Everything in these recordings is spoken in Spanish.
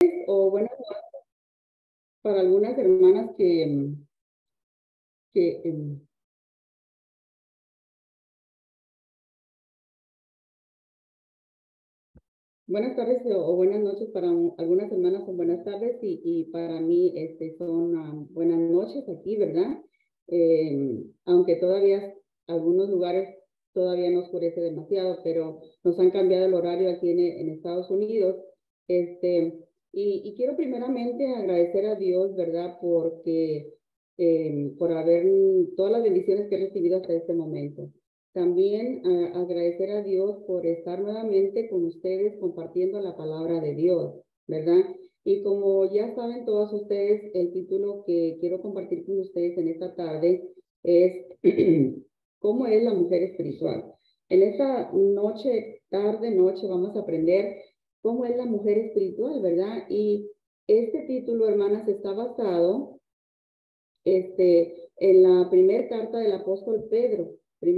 o buenas noches para algunas hermanas que buenas tardes o buenas noches para algunas hermanas son buenas tardes y para mí son buenas noches aquí, ¿verdad? Aunque todavía algunos lugares todavía no oscurece demasiado, pero nos han cambiado el horario aquí en Estados Unidos. Y quiero primeramente agradecer a Dios, ¿verdad? Porque por haber todas las bendiciones que he recibido hasta este momento. También agradecer a Dios por estar nuevamente con ustedes compartiendo la palabra de Dios, ¿verdad? Y como ya saben todos ustedes, el título que quiero compartir con ustedes en esta tarde es ¿cómo es la mujer espiritual? En esta noche, vamos a aprender cómo es la mujer espiritual, ¿verdad? Y este título, hermanas, está basado en la primera carta del apóstol Pedro,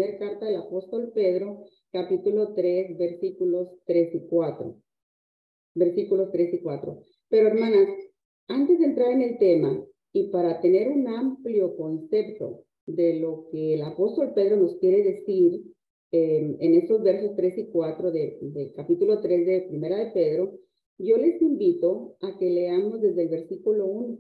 capítulo 3, versículos 3 y 4. Versículos 3 y 4. Pero hermanas, antes de entrar en el tema y para tener un amplio concepto de lo que el apóstol Pedro nos quiere decir en estos versos 3 y 4 del capítulo 3 de Primera de Pedro, yo les invito a que leamos desde el versículo 1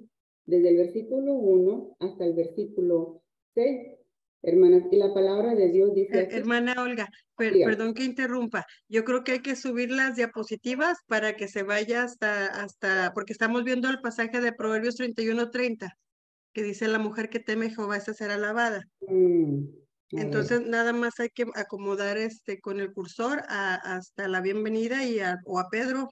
hasta el versículo 6, hermanas, y la palabra de Dios dice así. Hermana Olga, perdón que interrumpa. Yo creo que hay que subir las diapositivas para que se vaya hasta, porque estamos viendo el pasaje de Proverbios 31:30, que dice: la mujer que teme a Jehová es a ser alabada. Entonces nada más hay que acomodar con el cursor hasta la bienvenida o a Pedro.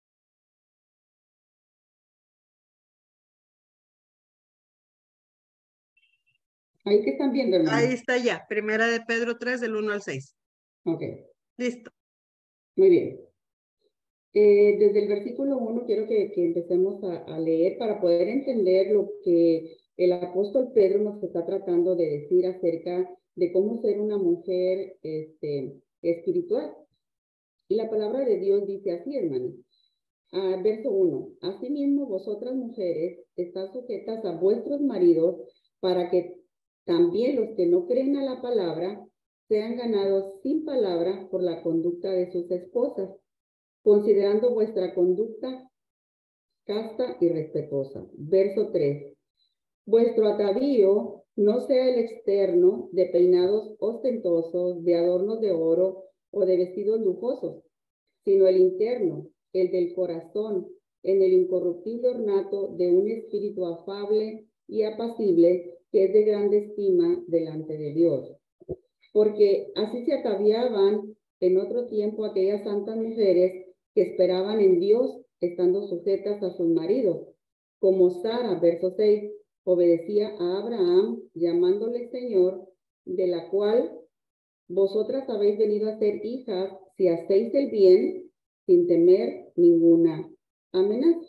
Ahí que están viendo, hermano. Ahí está ya, Primera de Pedro 3, del 1 al 6. Ok. Listo. Muy bien. Desde el versículo 1 quiero que empecemos a leer para poder entender lo que el apóstol Pedro nos está tratando de decir acerca de cómo ser una mujer espiritual. Y la palabra de Dios dice así, hermanos. Verso 1. Asimismo, vosotras mujeres, estad sujetas a vuestros maridos para que también los que no creen a la palabra sean ganados sin palabra por la conducta de sus esposas, considerando vuestra conducta casta y respetuosa. Verso 3. Vuestro atavío no sea el externo de peinados ostentosos, de adornos de oro o de vestidos lujosos, sino el interno, el del corazón, en el incorruptible ornato de un espíritu afable y apacible, que es de grande estima delante de Dios. Porque así se ataviaban en otro tiempo aquellas santas mujeres que esperaban en Dios, estando sujetas a sus maridos, como Sara, verso 6, obedecía a Abraham, llamándole Señor, de la cual vosotras habéis venido a ser hijas si hacéis el bien sin temer ninguna amenaza.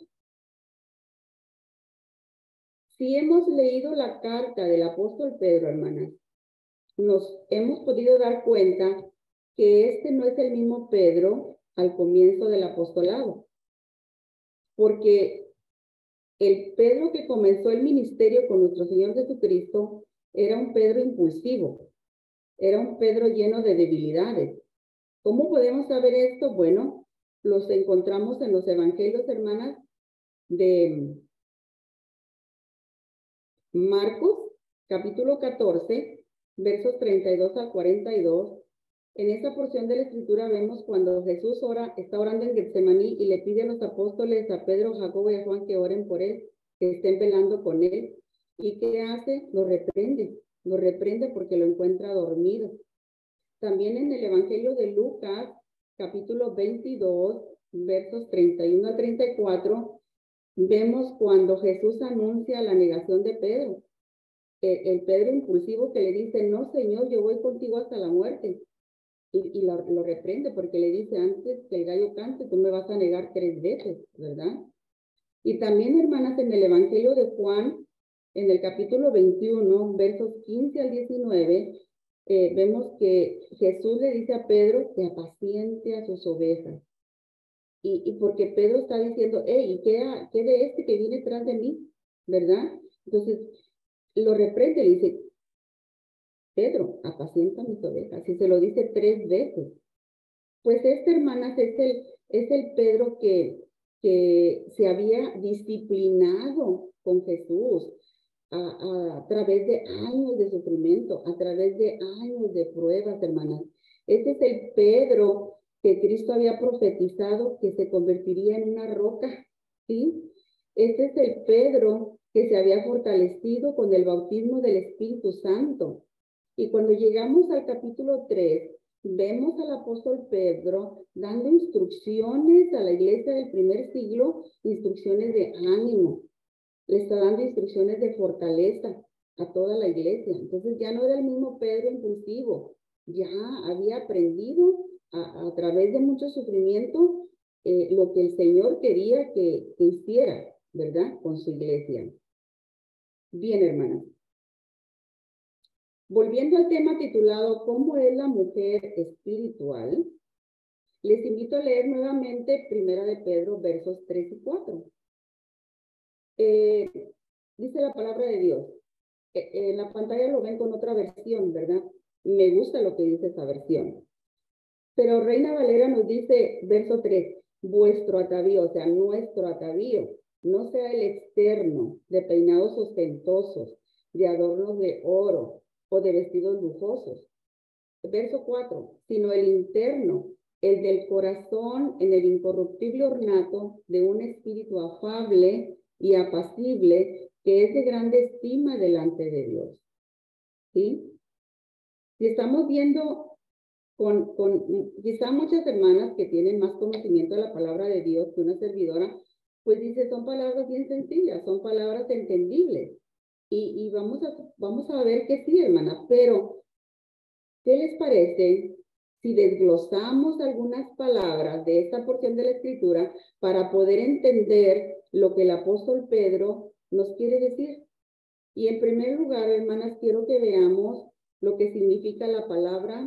Si hemos leído la carta del apóstol Pedro, hermanas, nos hemos podido dar cuenta que este no es el mismo Pedro al comienzo del apostolado, porque el Pedro que comenzó el ministerio con nuestro Señor Jesucristo era un Pedro impulsivo, era un Pedro lleno de debilidades. ¿Cómo podemos saber esto? Bueno, los encontramos en los evangelios, hermanas, de Marcos, capítulo 14, versos 32 al 42. En esta porción de la escritura vemos cuando Jesús está orando en Getsemaní y le pide a los apóstoles, a Pedro, Jacobo y a Juan, que oren por él, que estén velando con él. ¿Y qué hace? Lo reprende porque lo encuentra dormido. También en el evangelio de Lucas, capítulo 22, versos 31 a 34, vemos cuando Jesús anuncia la negación de Pedro. El Pedro impulsivo que le dice: no, Señor, yo voy contigo hasta la muerte. Y lo reprende porque le dice: antes que el gallo cante, tú me vas a negar 3 veces, ¿verdad? Y también, hermanas, en el Evangelio de Juan, en el capítulo 21, versos 15 al 19, vemos que Jesús le dice a Pedro que apaciente a sus ovejas. Y porque Pedro está diciendo, hey, ¿qué de este que viene detrás de mí? ¿Verdad? Entonces, lo reprende y dice, Pedro, apacienta mis ovejas. Y se lo dice 3 veces. Pues hermanas, es el Pedro que se había disciplinado con Jesús a través de años de sufrimiento, a través de años de pruebas, hermanas. Este es el Pedro que Cristo había profetizado que se convertiría en una roca, ¿sí? Este es el Pedro que se había fortalecido con el bautismo del Espíritu Santo. Y cuando llegamos al capítulo 3, vemos al apóstol Pedro dando instrucciones a la iglesia del primer siglo, instrucciones de ánimo. Le está dando instrucciones de fortaleza a toda la iglesia. Entonces ya no era el mismo Pedro impulsivo, ya había aprendido a través de mucho sufrimiento lo que el Señor quería que hiciera, ¿verdad? Con su iglesia. Bien, hermanas. Volviendo al tema titulado ¿Cómo es la mujer espiritual? Les invito a leer nuevamente 1 de Pedro, versos 3 y 4. Dice la palabra de Dios. En la pantalla lo ven con otra versión, ¿verdad? Me gusta lo que dice esa versión. Pero Reina Valera nos dice, verso 3, vuestro atavío, o sea, nuestro atavío, no sea el externo, de peinados ostentosos, de adornos de oro o de vestidos lujosos. Verso 4, sino el interno, el del corazón en el incorruptible ornato de un espíritu afable y apacible, que es de grande estima delante de Dios. ¿Sí? Si estamos viendo quizá muchas hermanas que tienen más conocimiento de la palabra de Dios que una servidora, pues dice, son palabras bien sencillas, son palabras entendibles. Y vamos a ver que sí, hermana, pero ¿qué les parece si desglosamos algunas palabras de esta porción de la Escritura para poder entender lo que el apóstol Pedro nos quiere decir? Y en primer lugar, hermanas, quiero que veamos lo que significa la palabra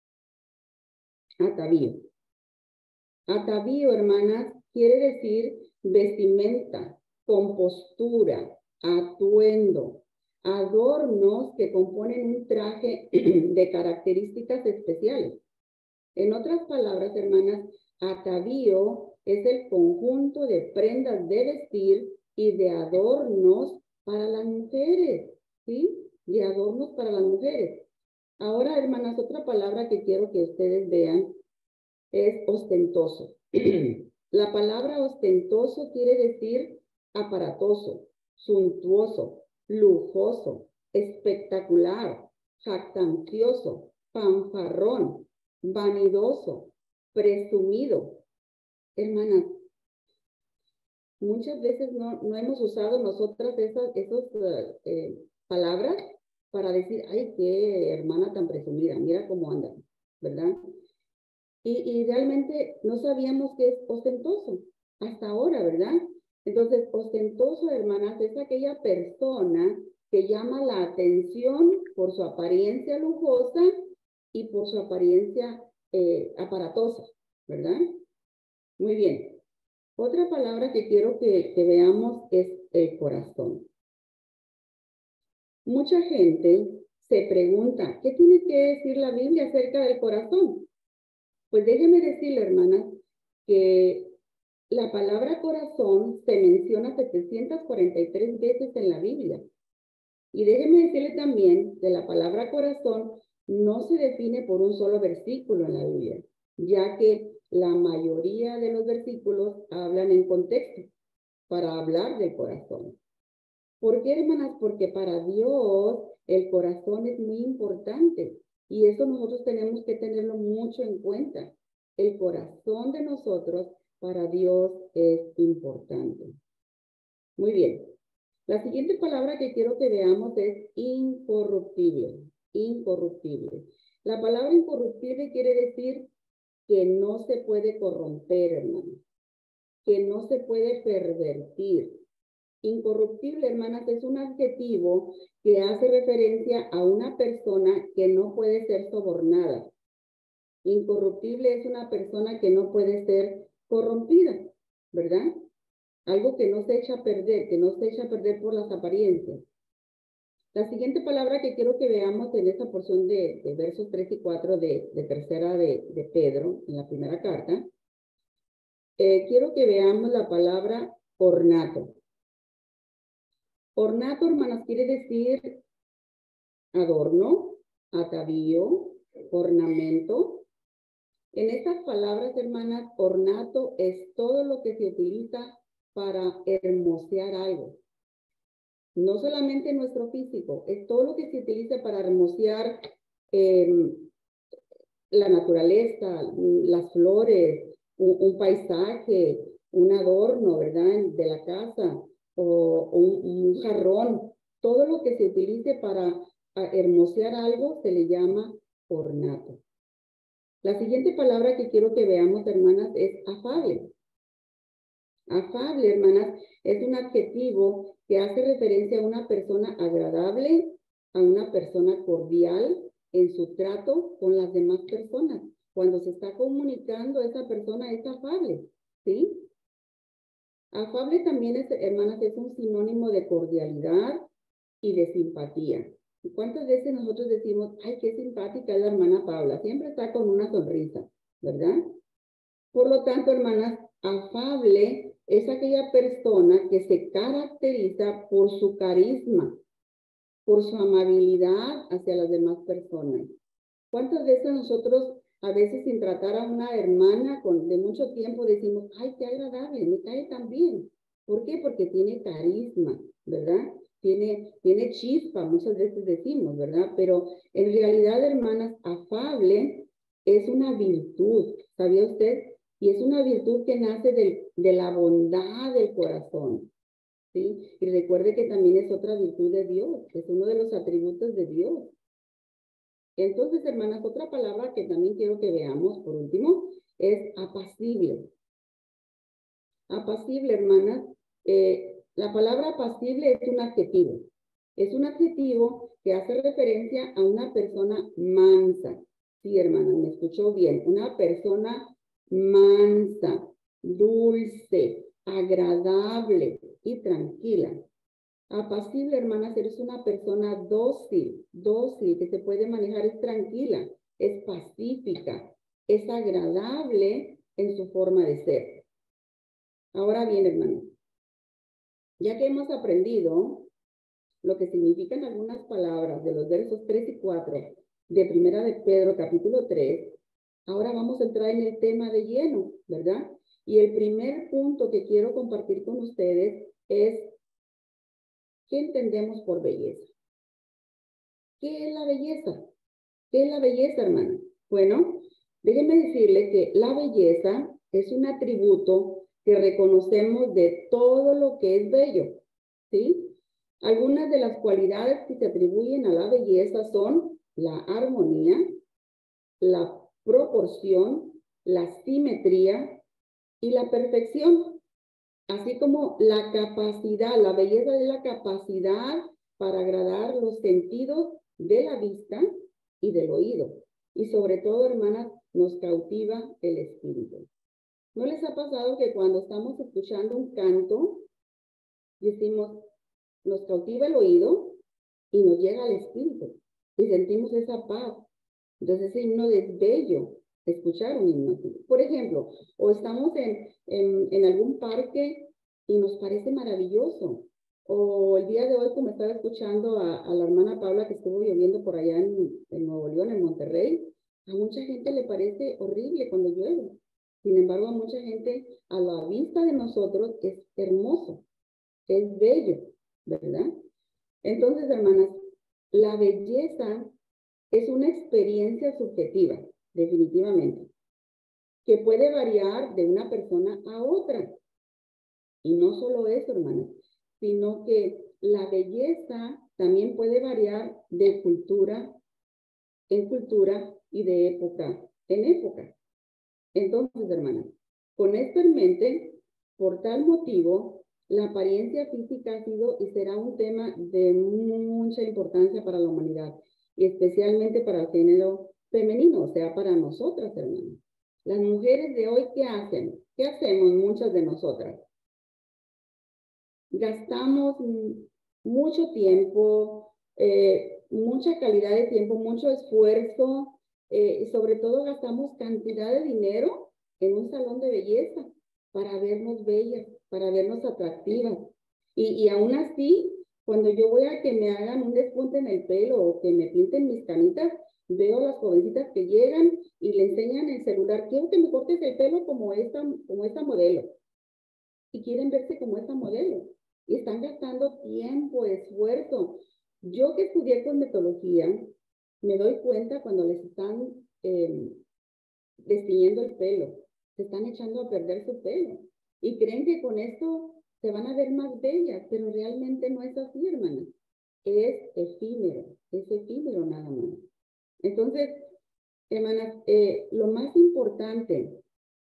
atavío. Atavío, hermanas, quiere decir vestimenta, compostura, atuendo, adornos que componen un traje de características especiales. En otras palabras, hermanas, atavío es el conjunto de prendas de vestir y de adornos para las mujeres, ¿sí? De adornos para las mujeres. Ahora, hermanas, otra palabra que quiero que ustedes vean es ostentoso. La palabra ostentoso quiere decir aparatoso, suntuoso, lujoso, espectacular, jactancioso, fanfarrón, vanidoso, presumido. Hermanas, muchas veces no hemos usado nosotras esas palabras para decir, ay, qué hermana tan presumida, mira cómo anda, ¿verdad? Y realmente no sabíamos qué es ostentoso hasta ahora, ¿verdad? Entonces, ostentoso, hermanas, es aquella persona que llama la atención por su apariencia lujosa y por su apariencia aparatosa, ¿verdad? Muy bien. Otra palabra que quiero que veamos es el corazón. Mucha gente se pregunta, ¿qué tiene que decir la Biblia acerca del corazón? Pues déjeme decirle, hermanas, que la palabra corazón se menciona 743 veces en la Biblia. Y déjeme decirle también que la palabra corazón no se define por un solo versículo en la Biblia, ya que la mayoría de los versículos hablan en contexto para hablar del corazón. ¿Por qué, hermanas? Porque para Dios el corazón es muy importante y eso nosotros tenemos que tenerlo mucho en cuenta. El corazón de nosotros para Dios es importante. Muy bien. La siguiente palabra que quiero que veamos es incorruptible. Incorruptible. La palabra incorruptible quiere decir que no se puede corromper, hermanos, que no se puede pervertir. Incorruptible, hermanas, es un adjetivo que hace referencia a una persona que no puede ser sobornada. Incorruptible es una persona que no puede ser corrompida, ¿verdad? Algo que no se echa a perder, que no se echa a perder por las apariencias. La siguiente palabra que quiero que veamos en esta porción de versos 3 y 4 de tercera de Pedro, en la primera carta, quiero que veamos la palabra ornato. Ornato, hermanas, quiere decir adorno, atavío, ornamento. En estas palabras, hermanas, ornato es todo lo que se utiliza para hermosear algo. No solamente nuestro físico, es todo lo que se utiliza para hermosear la naturaleza, las flores, un paisaje, un adorno, ¿verdad? De la casa, o un jarrón. Todo lo que se utilice para hermosear algo se le llama ornato. La siguiente palabra que quiero que veamos, hermanas, es afable. Afable, hermanas, es un adjetivo que hace referencia a una persona agradable, a una persona cordial en su trato con las demás personas. Cuando se está comunicando, esa persona es afable, ¿sí? Afable también, hermanas, es un sinónimo de cordialidad y de simpatía. ¿Y cuántas veces nosotros decimos, ay, qué simpática es la hermana Paula? Siempre está con una sonrisa, ¿verdad? Por lo tanto, hermanas, afable es aquella persona que se caracteriza por su carisma, por su amabilidad hacia las demás personas. ¿Cuántas veces nosotros, a veces sin tratar a una hermana de mucho tiempo, decimos, ay, qué agradable, me cae tan bien? ¿Por qué? Porque tiene carisma, ¿verdad? Tiene chispa, muchas veces decimos, ¿verdad? Pero en realidad, hermanas, afable es una virtud, ¿sabía usted? Y es una virtud que nace de la bondad del corazón, ¿sí? Y recuerde que también es otra virtud de Dios, es uno de los atributos de Dios. Entonces, hermanas, otra palabra que también quiero que veamos, por último, es apacible. Apacible, hermanas, la palabra apacible es un adjetivo. Es un adjetivo que hace referencia a una persona mansa. Sí, hermanas, me escuchó bien. Una persona mansa, dulce, agradable y tranquila. Apacible, hermanas, eres una persona dócil, que se puede manejar, es tranquila, es pacífica, es agradable en su forma de ser. Ahora bien, hermanos, ya que hemos aprendido lo que significan algunas palabras de los versos 3 y 4 de Primera de Pedro, capítulo 3, ahora vamos a entrar en el tema de lleno, ¿verdad? Y el primer punto que quiero compartir con ustedes es, ¿qué entendemos por belleza? ¿Qué es la belleza? ¿Qué es la belleza, hermana? Bueno, déjenme decirle que la belleza es un atributo que reconocemos de todo lo que es bello, ¿sí? Algunas de las cualidades que se atribuyen a la belleza son la armonía, la proporción, la simetría y la perfección, así como la capacidad. La belleza es la capacidad para agradar los sentidos de la vista y del oído. Y sobre todo, hermanas, nos cautiva el espíritu. ¿No les ha pasado que cuando estamos escuchando un canto, decimos, nos cautiva el oído y nos llega al espíritu y sentimos esa paz? Entonces ese himno es bello, escuchar un himno así. Por ejemplo, o estamos en algún parque y nos parece maravilloso. O el día de hoy, como estaba escuchando a la hermana Paula, que estuvo lloviendo por allá en Nuevo León, en Monterrey, a mucha gente le parece horrible cuando llueve. Sin embargo, a mucha gente, a la vista de nosotros, es hermoso, es bello, ¿verdad? Entonces, hermanas, la belleza es una experiencia subjetiva, definitivamente, que puede variar de una persona a otra. Y no solo eso, hermanas, sino que la belleza también puede variar de cultura en cultura y de época en época. Entonces, hermanas, con esto en mente, por tal motivo, la apariencia física ha sido y será un tema de mucha importancia para la humanidad y especialmente para el género femenino, o sea, para nosotras, hermanas. Las mujeres de hoy, ¿qué hacen? ¿qué hacemos muchas de nosotras? Gastamos mucho tiempo, mucha calidad de tiempo, mucho esfuerzo, y sobre todo gastamos cantidad de dinero en un salón de belleza para vernos bellas, para vernos atractivas. Y aún así, cuando yo voy a que me hagan un despunte en el pelo o que me pinten mis canitas, veo a las jovencitas que llegan y le enseñan el celular, quiero que me cortes el pelo como esta modelo. Y quieren verse como esta modelo. Y están gastando tiempo, esfuerzo. Yo que estudié cosmetología, me doy cuenta cuando les están destiñendo el pelo. Se están echando a perder su pelo. Y creen que con esto se van a ver más bellas, pero realmente no es así, hermana. Es efímero nada más. Entonces, hermanas, lo más importante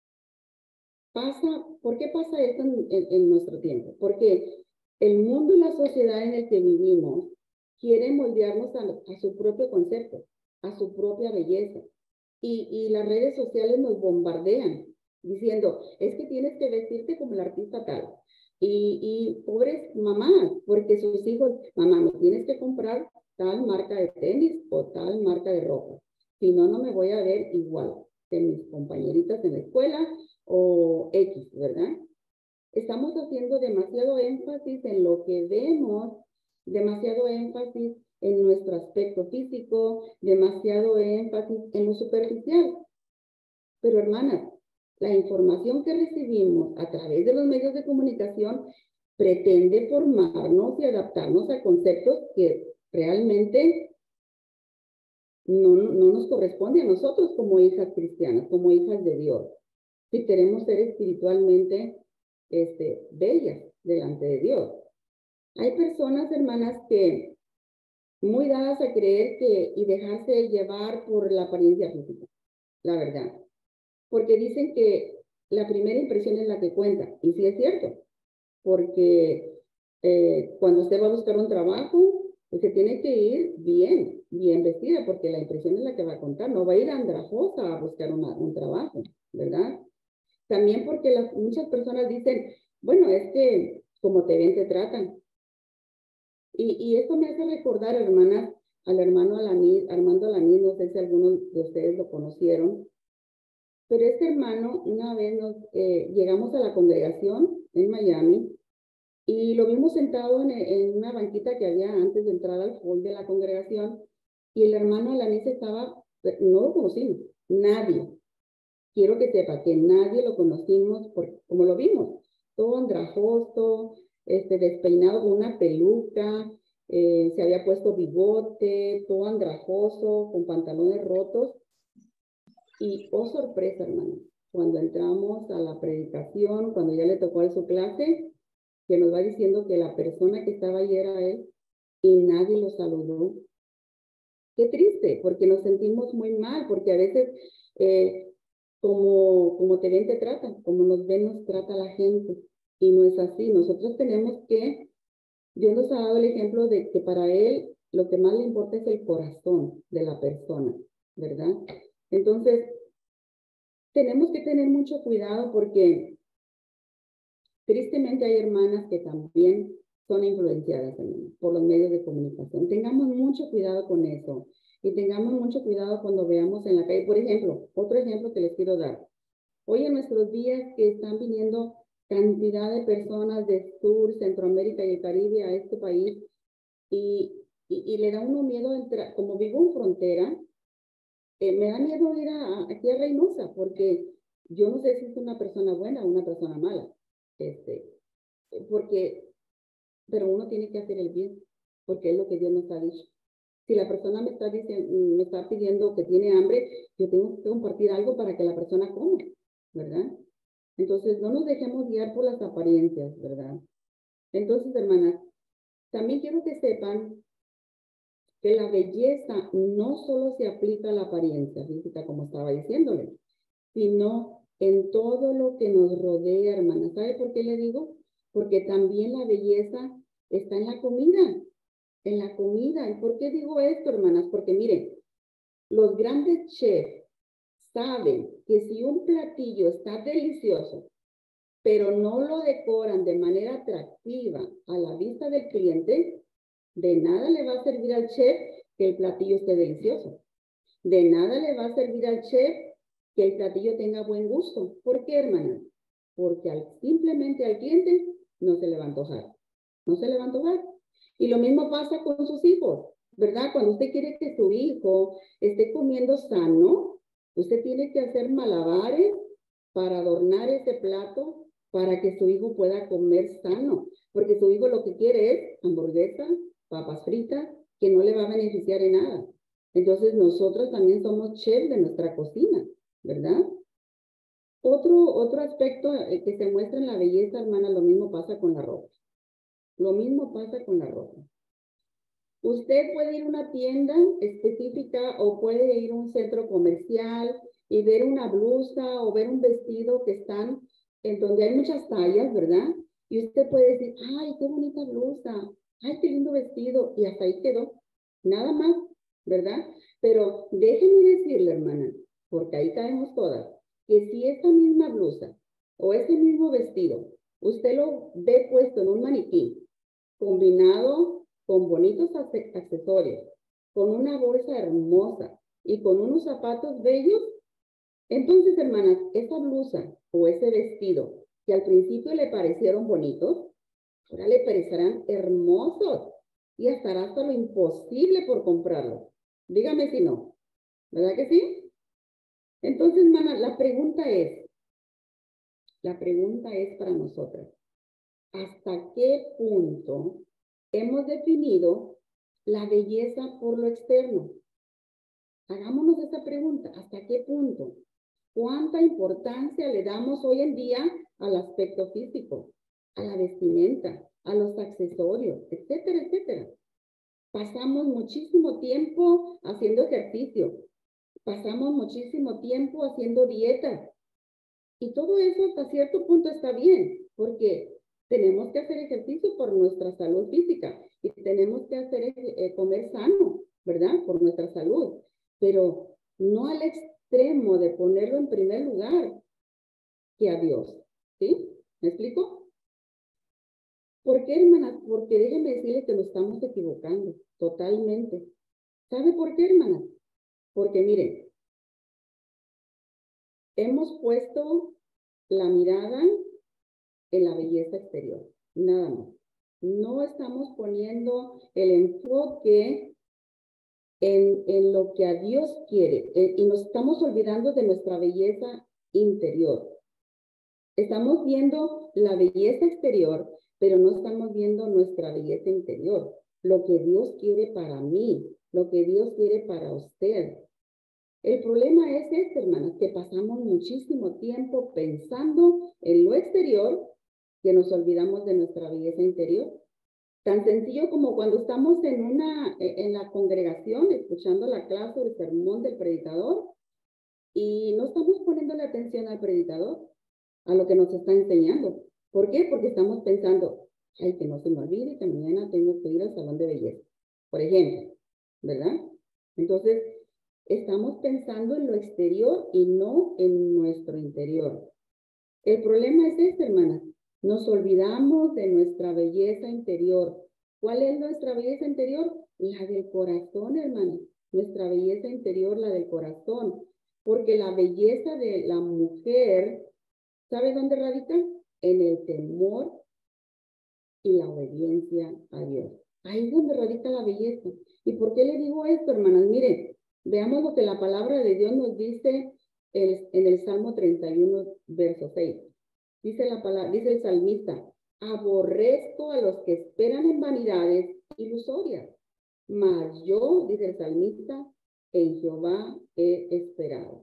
¿por qué pasa esto en nuestro tiempo? Porque el mundo y la sociedad en el que vivimos quiere moldearnos a su propio concepto, a su propia belleza. Y las redes sociales nos bombardean diciendo, es que tienes que vestirte como el artista tal. Y pobres mamás, porque sus hijos, mamá, me tienes que comprar tal marca de tenis o tal marca de ropa. Si no, no me voy a ver igual que mis compañeritas en la escuela o X, ¿verdad? Estamos haciendo demasiado énfasis en lo que vemos, demasiado énfasis en nuestro aspecto físico, demasiado énfasis en lo superficial. Pero hermanas, la información que recibimos a través de los medios de comunicación pretende formarnos y adaptarnos a conceptos que realmente no nos corresponde a nosotros como hijas cristianas, como hijas de Dios. Si queremos ser espiritualmente bellas delante de Dios. Hay personas, hermanas, que muy dadas a creer que y dejarse llevar por la apariencia física, la verdad. Porque dicen que la primera impresión es la que cuenta. Y sí es cierto, porque cuando usted va a buscar un trabajo, usted tiene que ir bien vestida, porque la impresión es la que va a contar. No va a ir andrajosa a buscar un trabajo, ¿verdad? También porque muchas personas dicen, bueno, es que como te ven, te tratan. Y esto me hace recordar, hermanas, al hermano Armando Alanís, no sé si algunos de ustedes lo conocieron, pero este hermano, una vez llegamos a la congregación en Miami y lo vimos sentado en una banquita que había antes de entrar al hall de la congregación y el hermano Alanís no lo conocimos, nadie. Quiero que sepa que nadie lo conocimos como lo vimos, todo andrajoso, despeinado con una peluca, se había puesto bigote, todo andrajoso, con pantalones rotos. Y oh sorpresa, hermano, cuando entramos a la predicación, cuando ya le tocó a su clase, que nos va diciendo que la persona que estaba ahí era él y nadie lo saludó. Qué triste, porque nos sentimos muy mal, porque a veces como te ven, te tratan, como nos ven, nos trata la gente. Y no es así. Nosotros tenemos que, Dios nos ha dado el ejemplo de que para Él lo que más le importa es el corazón de la persona, ¿verdad? Entonces, tenemos que tener mucho cuidado porque tristemente hay hermanas que también son influenciadas por los medios de comunicación. Tengamos mucho cuidado con eso y tengamos mucho cuidado cuando veamos en la calle. Por ejemplo, otro ejemplo que les quiero dar. Hoy en nuestros días que están viniendo cantidad de personas de Sur, Centroamérica y el Caribe a este país y le da uno miedo entrar, como vivo en frontera, me da miedo ir aquí a Reynosa porque yo no sé si es una persona buena o una persona mala, pero uno tiene que hacer el bien, porque es lo que Dios nos ha dicho. Si la persona me está pidiendo que tiene hambre, yo tengo que compartir algo para que la persona coma, ¿verdad? Entonces, no nos dejemos guiar por las apariencias, ¿verdad? Entonces, hermanas, también quiero que sepan que la belleza no solo se aplica a la apariencia física, como estaba diciéndole, sino en todo lo que nos rodea, hermanas. ¿Sabe por qué le digo? Porque también la belleza está en la comida, en la comida. ¿Y por qué digo esto, hermanas? Porque miren, los grandes chefs saben que si un platillo está delicioso, pero no lo decoran de manera atractiva a la vista del cliente, de nada le va a servir al chef que el platillo esté delicioso. De nada le va a servir al chef que el platillo tenga buen gusto. ¿Por qué, hermana? Porque simplemente al cliente no se le va a antojar. No se le va a antojar. Y lo mismo pasa con sus hijos, ¿verdad? Cuando usted quiere que su hijo esté comiendo sano, usted tiene que hacer malabares para adornar ese plato para que su hijo pueda comer sano. Porque su hijo lo que quiere es hamburguesa, papas fritas, que no le va a beneficiar en nada. Entonces nosotros también somos chefs de nuestra cocina, ¿verdad? Otro aspecto que se muestra en la belleza, hermana, lo mismo pasa con la ropa. Lo mismo pasa con la ropa. Usted puede ir a una tienda específica o puede ir a un centro comercial y ver una blusa o ver un vestido que están en donde hay muchas tallas, ¿verdad? Y usted puede decir, ay, qué bonita blusa, ay, qué lindo vestido, y hasta ahí quedó. Nada más, ¿verdad? Pero déjeme decirle, hermana, porque ahí caemos todas, que si esa misma blusa o ese mismo vestido, usted lo ve puesto en un maniquí, combinado con bonitos accesorios, con una bolsa hermosa y con unos zapatos bellos, entonces, hermanas, esa blusa o ese vestido que al principio le parecieron bonitos, ahora le parecerán hermosos y estará hasta lo imposible por comprarlo. Dígame si no, ¿verdad que sí? Entonces, hermanas, la pregunta es para nosotras, ¿hasta qué punto hemos definido la belleza por lo externo? Hagámonos esa pregunta, ¿hasta qué punto? ¿Cuánta importancia le damos hoy en día al aspecto físico, a la vestimenta, a los accesorios, etcétera, etcétera? Pasamos muchísimo tiempo haciendo ejercicio, pasamos muchísimo tiempo haciendo dieta, y todo eso hasta cierto punto está bien, porque tenemos que hacer ejercicio por nuestra salud física y tenemos que hacer comer sano, ¿verdad? Por nuestra salud, pero no al extremo de ponerlo en primer lugar que a Dios, ¿sí? ¿Me explico? ¿Por qué, hermanas? Porque déjenme decirle que nos estamos equivocando totalmente. ¿Sabe por qué, hermanas? Porque miren, hemos puesto la mirada en la belleza exterior, nada más. No estamos poniendo el enfoque en lo que a Dios quiere y nos estamos olvidando de nuestra belleza interior. Estamos viendo la belleza exterior, pero no estamos viendo nuestra belleza interior, lo que Dios quiere para mí, lo que Dios quiere para usted. El problema es este, hermanas, que pasamos muchísimo tiempo pensando en lo exterior que nos olvidamos de nuestra belleza interior. Tan sencillo como cuando estamos en la congregación escuchando la clase o el sermón del predicador y no estamos poniendo la atención al predicador, a lo que nos está enseñando. ¿Por qué? Porque estamos pensando, ay, que no se me olvide que mañana tengo que ir al salón de belleza, por ejemplo, ¿verdad? Entonces, estamos pensando en lo exterior y no en nuestro interior. El problema es este, hermanas. Nos olvidamos de nuestra belleza interior. ¿Cuál es nuestra belleza interior? La del corazón, hermanas. Nuestra belleza interior, la del corazón. Porque la belleza de la mujer, ¿sabe dónde radica? En el temor y la obediencia a Dios. Ahí es donde radica la belleza. ¿Y por qué le digo esto, hermanas? Miren, veamos lo que la palabra de Dios nos dice en el Salmo 31, verso 6. Dice el salmista, aborrezco a los que esperan en vanidades ilusorias, mas yo, dice el salmista, en Jehová he esperado.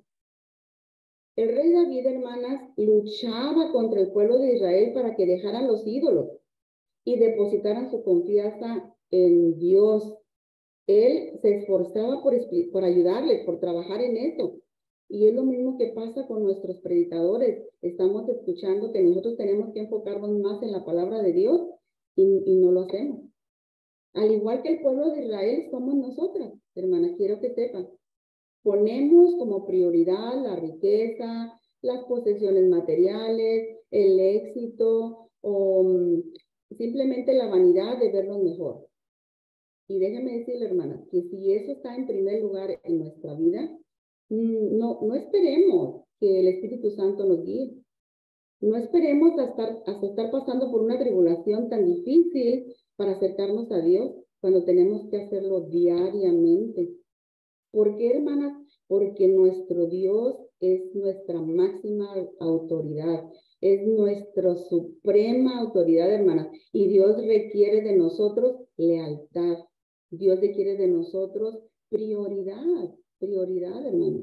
El rey David, hermanas, luchaba contra el pueblo de Israel para que dejaran los ídolos y depositaran su confianza en Dios. Él se esforzaba por ayudarles, por trabajar en eso. Y es lo mismo que pasa con nuestros predicadores. Estamos escuchando que nosotros tenemos que enfocarnos más en la palabra de Dios y no lo hacemos. Al igual que el pueblo de Israel, somos nosotras, hermanas, quiero que sepan. Ponemos como prioridad la riqueza, las posesiones materiales, el éxito o simplemente la vanidad de vernos mejor. Y déjeme decirle, hermanas, que si eso está en primer lugar en nuestra vida, no esperemos que el Espíritu Santo nos guíe. No esperemos hasta estar pasando por una tribulación tan difícil para acercarnos a Dios cuando tenemos que hacerlo diariamente. ¿Por qué, hermanas? Porque nuestro Dios es nuestra máxima autoridad, es nuestra suprema autoridad, hermanas. Y Dios requiere de nosotros lealtad. Dios requiere de nosotros prioridad, hermanos.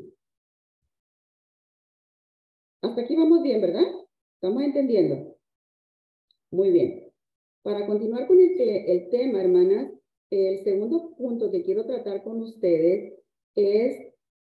Hasta aquí vamos bien, ¿verdad? ¿Estamos entendiendo? Muy bien. Para continuar con el tema, hermanas, el segundo punto que quiero tratar con ustedes es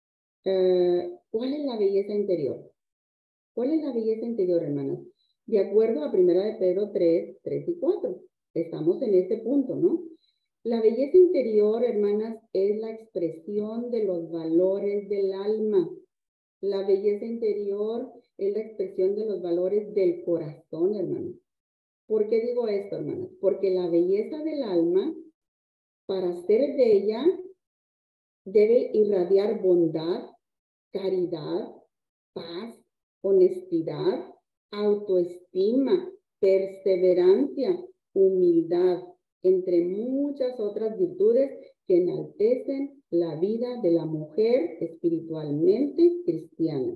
¿cuál es la belleza interior? ¿Cuál es la belleza interior, hermanas? De acuerdo a 1 de Pedro 3 y 4. Estamos en este punto, ¿no? La belleza interior, hermanas, es la expresión de los valores del alma. La belleza interior es la expresión de los valores del corazón, hermanas. ¿Por qué digo esto, hermanas? Porque la belleza del alma, para ser bella, debe irradiar bondad, caridad, paz, honestidad, autoestima, perseverancia, humildad, entre muchas otras virtudes que enaltecen la vida de la mujer espiritualmente cristiana.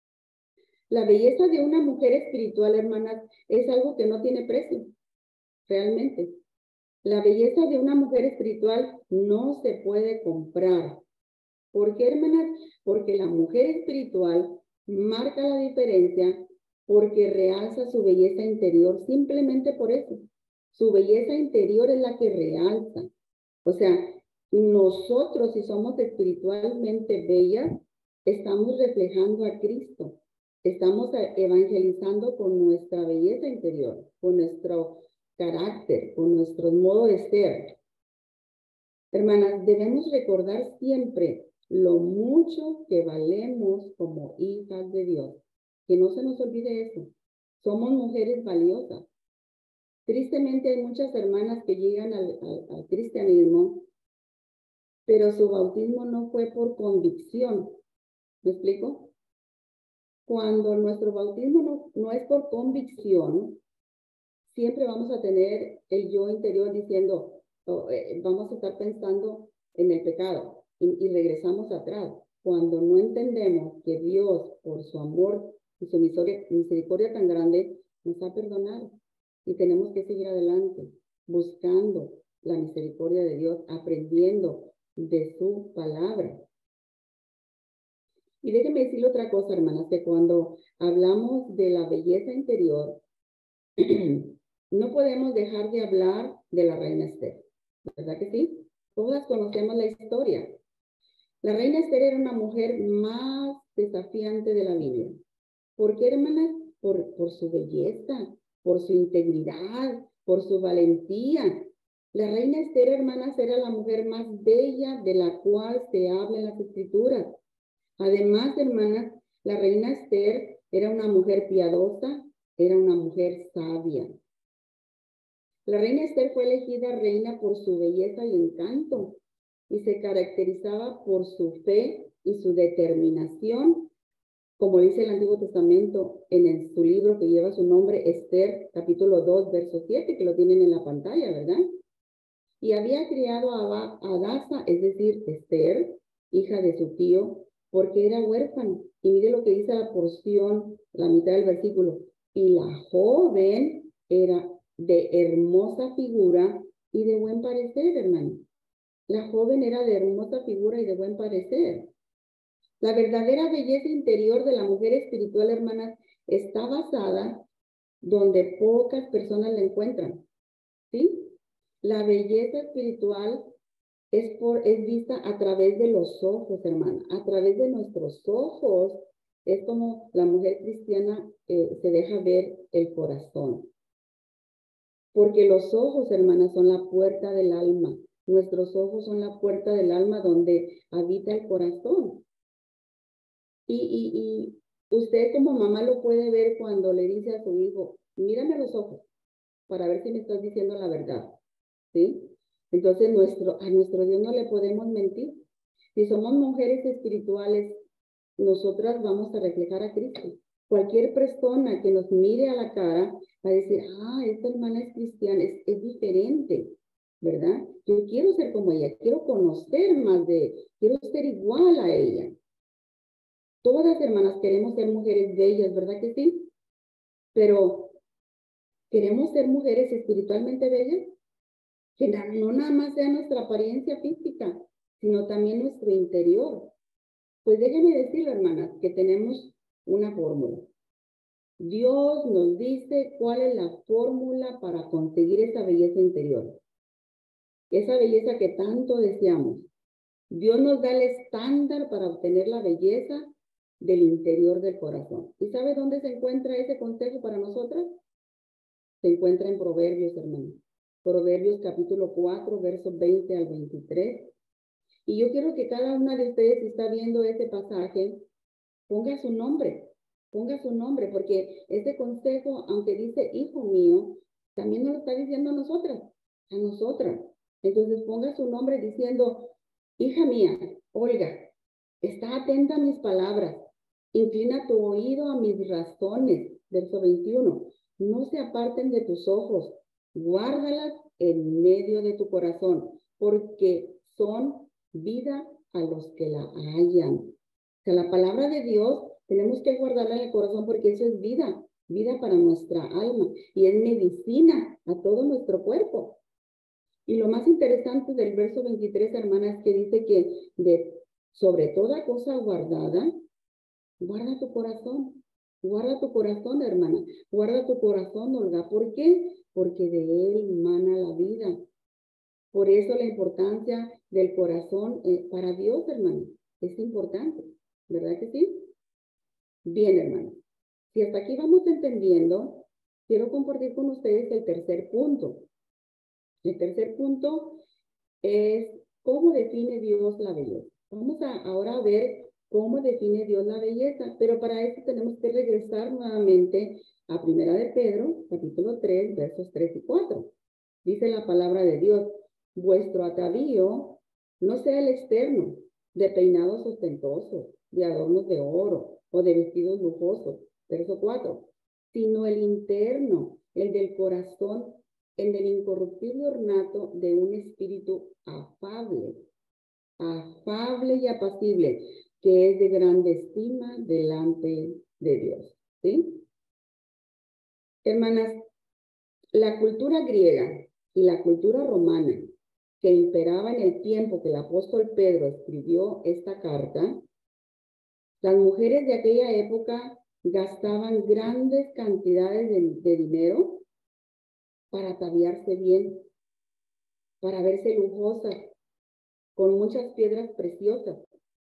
La belleza de una mujer espiritual, hermanas, es algo que no tiene precio, realmente. La belleza de una mujer espiritual no se puede comprar. ¿Por qué, hermanas? Porque la mujer espiritual marca la diferencia porque realza su belleza interior, simplemente por eso. Su belleza interior es la que realza. O sea, nosotros, si somos espiritualmente bellas, estamos reflejando a Cristo. Estamos evangelizando con nuestra belleza interior, con nuestro carácter, con nuestro modo de ser. Hermanas, debemos recordar siempre lo mucho que valemos como hijas de Dios. Que no se nos olvide eso. Somos mujeres valiosas. Tristemente hay muchas hermanas que llegan al cristianismo, pero su bautismo no fue por convicción. ¿Me explico? Cuando nuestro bautismo no es por convicción, siempre vamos a tener el yo interior diciendo, vamos a estar pensando en el pecado y regresamos atrás. Cuando no entendemos que Dios, por su amor y su misericordia tan grande, nos ha perdonado. Y tenemos que seguir adelante, buscando la misericordia de Dios, aprendiendo de su palabra. Y déjenme decirle otra cosa, hermanas, que cuando hablamos de la belleza interior, no podemos dejar de hablar de la reina Esther, ¿verdad que sí? Todas conocemos la historia. La reina Esther era una mujer más desafiante de la Biblia. ¿Por qué, hermanas? Por su belleza, por su integridad, por su valentía. La reina Esther, hermanas, era la mujer más bella de la cual se habla en las Escrituras. Además, hermanas, la reina Esther era una mujer piadosa, era una mujer sabia. La reina Esther fue elegida reina por su belleza y encanto y se caracterizaba por su fe y su determinación, como dice el Antiguo Testamento en su libro que lleva su nombre, Esther, capítulo 2, verso 7, que lo tienen en la pantalla, ¿verdad? Y había criado a Hadasa, es decir, Esther, hija de su tío, porque era huérfana. Y mire lo que dice la porción, la mitad del versículo. Y la joven era de hermosa figura y de buen parecer, hermano. La joven era de hermosa figura y de buen parecer. La verdadera belleza interior de la mujer espiritual, hermanas, está basada donde pocas personas la encuentran, ¿sí? La belleza espiritual es vista a través de los ojos, hermana. A través de nuestros ojos es como la mujer cristiana se deja ver el corazón. Porque los ojos, hermanas, son la puerta del alma. Nuestros ojos son la puerta del alma donde habita el corazón. Y Usted como mamá lo puede ver cuando le dice a su hijo, mírame a los ojos para ver si me estás diciendo la verdad, ¿sí? Entonces a nuestro Dios no le podemos mentir. Si somos mujeres espirituales, nosotras vamos a reflejar a Cristo. Cualquier persona que nos mire a la cara va a decir, esta hermana es cristiana, es diferente, ¿verdad? Yo quiero ser como ella, quiero conocer más quiero ser igual a ella. Todas hermanas queremos ser mujeres bellas, ¿verdad que sí? Pero queremos ser mujeres espiritualmente bellas, que no nada más sea nuestra apariencia física, sino también nuestro interior. Pues déjenme decirle, hermanas, que tenemos una fórmula. Dios nos dice cuál es la fórmula para conseguir esa belleza interior, esa belleza que tanto deseamos. Dios nos da el estándar para obtener la belleza del interior del corazón. ¿Y sabe dónde se encuentra ese consejo para nosotras? Se encuentra en Proverbios, hermanos. Proverbios capítulo 4, versos 20 al 23. Y yo quiero que cada una de ustedes, si está viendo ese pasaje, ponga su nombre, porque este consejo, aunque dice hijo mío, también nos lo está diciendo a nosotras. Entonces ponga su nombre diciendo, hija mía, Olga, está atenta a mis palabras, inclina tu oído a mis razones. Verso 21, no se aparten de tus ojos, guárdalas en medio de tu corazón, porque son vida a los que la hallan. O sea, la palabra de Dios tenemos que guardarla en el corazón porque eso es vida, vida para nuestra alma y es medicina a todo nuestro cuerpo. Y lo más interesante del verso 23, hermanas, que dice que sobre toda cosa guardada, guarda tu corazón. Guarda tu corazón, hermana. Guarda tu corazón, Olga. ¿Por qué? Porque de él mana la vida. Por eso la importancia del corazón para Dios, hermano. Es importante. ¿Verdad que sí? Bien, hermano. Si hasta aquí vamos entendiendo, quiero compartir con ustedes el tercer punto. El tercer punto es cómo define Dios la belleza. Vamos ahora a ver cómo define Dios la belleza, pero para eso tenemos que regresar nuevamente a Primera de Pedro, capítulo 3, versos 3 y 4. Dice la palabra de Dios, vuestro atavío no sea el externo, de peinados ostentosos, de adornos de oro o de vestidos lujosos, verso 4, sino el interno, el del corazón, en el incorruptible ornato de un espíritu afable y apacible, que es de grande estima delante de Dios. ¿Sí? Hermanas, la cultura griega y la cultura romana que imperaba en el tiempo que el apóstol Pedro escribió esta carta, las mujeres de aquella época gastaban grandes cantidades de dinero para ataviarse bien, para verse lujosas, con muchas piedras preciosas.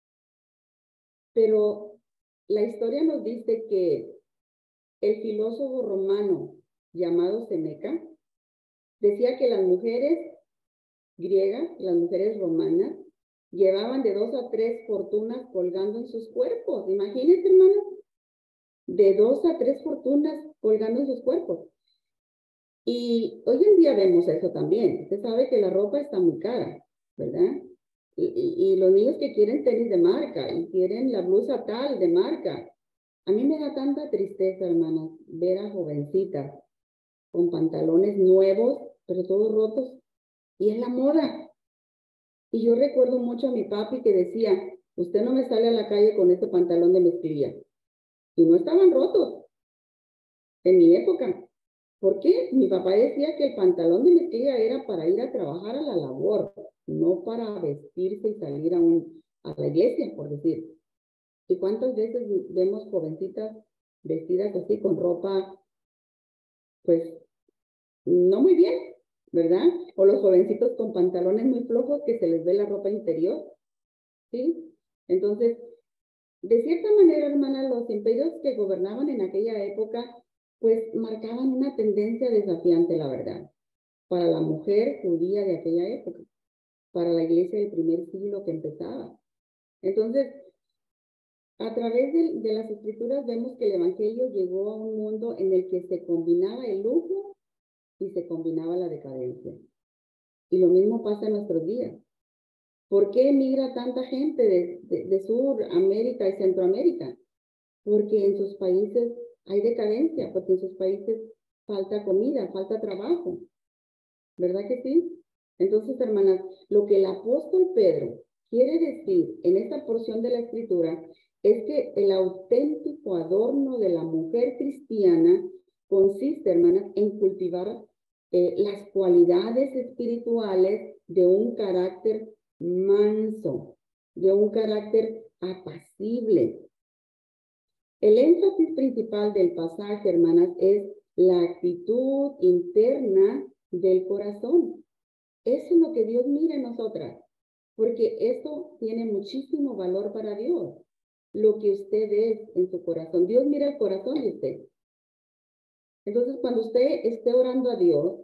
Pero la historia nos dice que el filósofo romano llamado Séneca decía que las mujeres griegas, las mujeres romanas, llevaban de 2 a 3 fortunas colgando en sus cuerpos. Imagínense, hermanos, de 2 a 3 fortunas colgando en sus cuerpos. Y hoy en día vemos eso también. Usted sabe que la ropa está muy cara, ¿verdad? Y los niños que quieren tenis de marca y quieren la blusa tal de marca. A mí me da tanta tristeza, hermanas, ver a jovencitas con pantalones nuevos, pero todos rotos. Y es la moda. Y yo recuerdo mucho a mi papi que decía, usted no me sale a la calle con este pantalón de mezclilla. Y no estaban rotos en mi época. ¿Por qué? Mi papá decía que el pantalón de mezclilla era para ir a trabajar a la labor, no para vestirse y salir a la iglesia, por decir. ¿Y cuántas veces vemos jovencitas vestidas así con ropa, pues, no muy bien, ¿verdad? O los jovencitos con pantalones muy flojos que se les ve la ropa interior, ¿sí? Entonces, de cierta manera, hermana, los imperios que gobernaban en aquella época, pues marcaban una tendencia desafiante, la verdad, para la mujer judía de aquella época, para la iglesia del primer siglo que empezaba. Entonces, A través de las escrituras vemos que el evangelio llegó a un mundo en el que se combinaba el lujo y se combinaba la decadencia. Y lo mismo pasa en nuestros días. ¿Por qué emigra tanta gente de Sudamérica y Centroamérica? Porque en sus países hay decadencia, porque en sus países falta comida, falta trabajo. ¿Verdad que sí? Entonces, hermanas, lo que el apóstol Pedro quiere decir en esta porción de la escritura es que el auténtico adorno de la mujer cristiana consiste, hermanas, en cultivar las cualidades espirituales de un carácter manso, de un carácter apacible. El énfasis principal del pasaje, hermanas, es la actitud interna del corazón. Eso es lo que Dios mira en nosotras, porque eso tiene muchísimo valor para Dios. Lo que usted es en su corazón. Dios mira el corazón de usted. Entonces, cuando usted esté orando a Dios,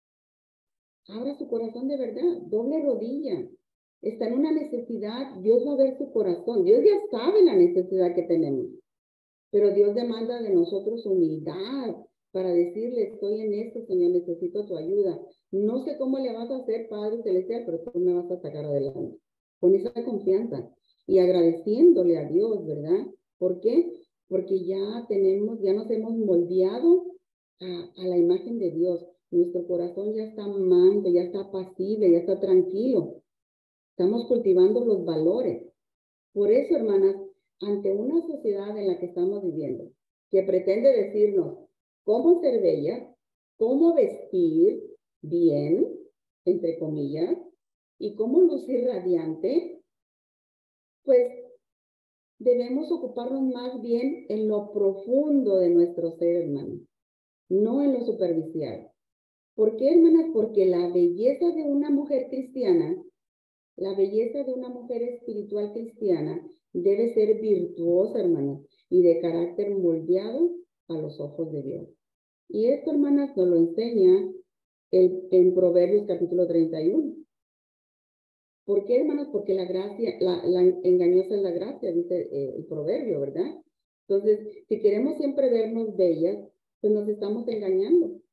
abra su corazón de verdad, doble rodilla. Está en una necesidad, Dios va a ver su corazón. Dios ya sabe la necesidad que tenemos. Pero Dios demanda de nosotros humildad para decirle, estoy en esto, Señor, necesito tu ayuda. No sé cómo le vas a hacer, Padre Celestial, pero tú me vas a sacar adelante. Con esa confianza y agradeciéndole a Dios, ¿verdad? ¿Por qué? Porque ya nos hemos moldeado a la imagen de Dios. Nuestro corazón ya está manso, ya está apacible, ya está tranquilo. Estamos cultivando los valores. Por eso, hermanas, ante una sociedad en la que estamos viviendo, que pretende decirnos cómo ser bella, cómo vestir bien, entre comillas, y cómo lucir radiante, pues debemos ocuparnos más bien en lo profundo de nuestro ser, hermanos, no en lo superficial. ¿Por qué, hermanas? Porque la belleza de una mujer cristiana, la belleza de una mujer espiritual cristiana debe ser virtuosa, hermanas, y de carácter moldeado a los ojos de Dios. Y esto, hermanas, nos lo enseña en Proverbios capítulo 31. ¿Por qué, hermanas? Porque la gracia, la engañosa es la gracia, dice el proverbio, ¿verdad? Entonces, si queremos siempre vernos bellas, pues nos estamos engañando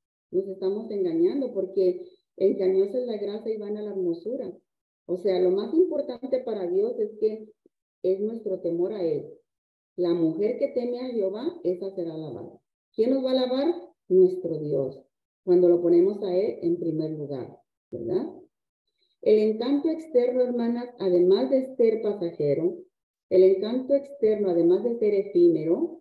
porque engañosa es la gracia y vana la hermosura. O sea, lo más importante para Dios es que es nuestro temor a Él. La mujer que teme a Jehová, esa será alabada. ¿Quién nos va a alabar? Nuestro Dios, cuando lo ponemos a Él en primer lugar, ¿verdad? El encanto externo, hermanas, además de ser pasajero, el encanto externo, además de ser efímero,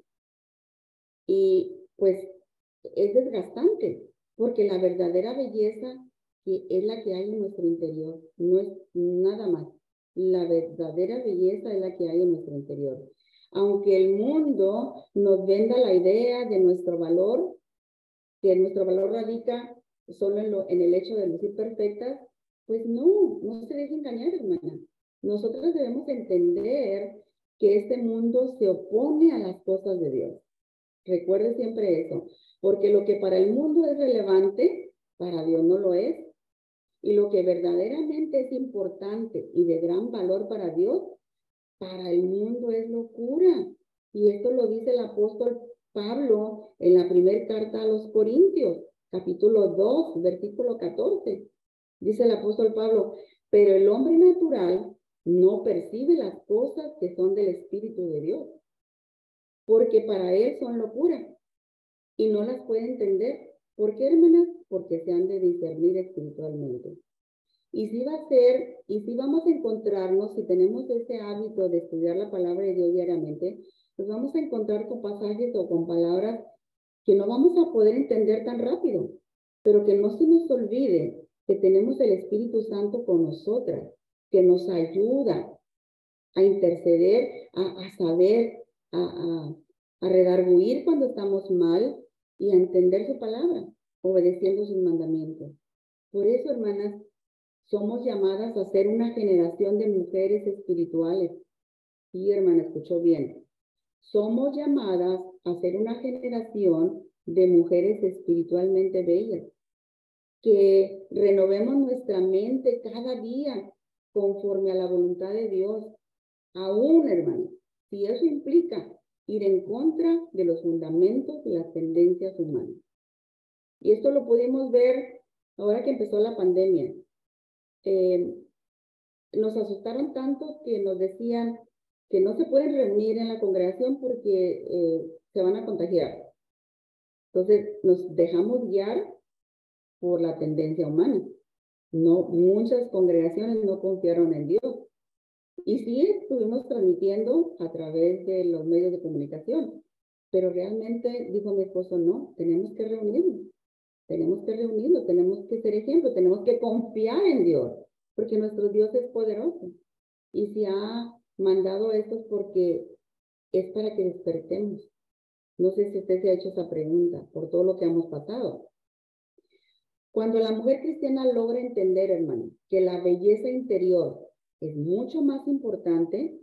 y pues es desgastante, porque la verdadera belleza es la que hay en nuestro interior, no es nada más. La verdadera belleza es la que hay en nuestro interior. Aunque el mundo nos venda la idea de nuestro valor, que nuestro valor radica solo en el hecho de lucir perfectas, pues no se deje engañar, hermana. Nosotros debemos entender que este mundo se opone a las cosas de Dios. Recuerde siempre eso, porque lo que para el mundo es relevante, para Dios no lo es. Y lo que verdaderamente es importante y de gran valor para Dios, para el mundo es locura. Y esto lo dice el apóstol Pablo en la primera carta a los Corintios, capítulo 2, versículo 14. Dice el apóstol Pablo, pero el hombre natural no percibe las cosas que son del Espíritu de Dios, porque para él son locura y no las puede entender. ¿Por qué, hermanas? Porque se han de discernir espiritualmente. Y si vamos a encontrarnos, si tenemos ese hábito de estudiar la palabra de Dios diariamente, nos vamos a encontrar con pasajes o con palabras que no vamos a poder entender tan rápido, pero que no se nos olvide que tenemos el Espíritu Santo con nosotras, que nos ayuda a interceder, a saber, a redarguir cuando estamos mal y a entender su palabra, obedeciendo sus mandamientos. Por eso, hermanas, somos llamadas a ser una generación de mujeres espirituales. Sí, hermana, escuchó bien. Somos llamadas a ser una generación de mujeres espiritualmente bellas, que renovemos nuestra mente cada día conforme a la voluntad de Dios. Aún, hermano, si eso implica ir en contra de los fundamentos y las tendencias humanas. Y esto lo pudimos ver ahora que empezó la pandemia. Nos asustaron tanto que nos decían que no se pueden reunir en la congregación porque se van a contagiar. Entonces nos dejamos guiar por la tendencia humana. No, muchas congregaciones no confiaron en Dios. Y sí estuvimos transmitiendo a través de los medios de comunicación, pero realmente dijo mi esposo, no, tenemos que reunirnos, tenemos que ser ejemplo, tenemos que confiar en Dios, porque nuestro Dios es poderoso. Y si ha mandado esto es porque es para que despertemos. No sé si usted se ha hecho esa pregunta por todo lo que hemos pasado. Cuando la mujer cristiana logra entender, hermano, que la belleza interior es mucho más importante,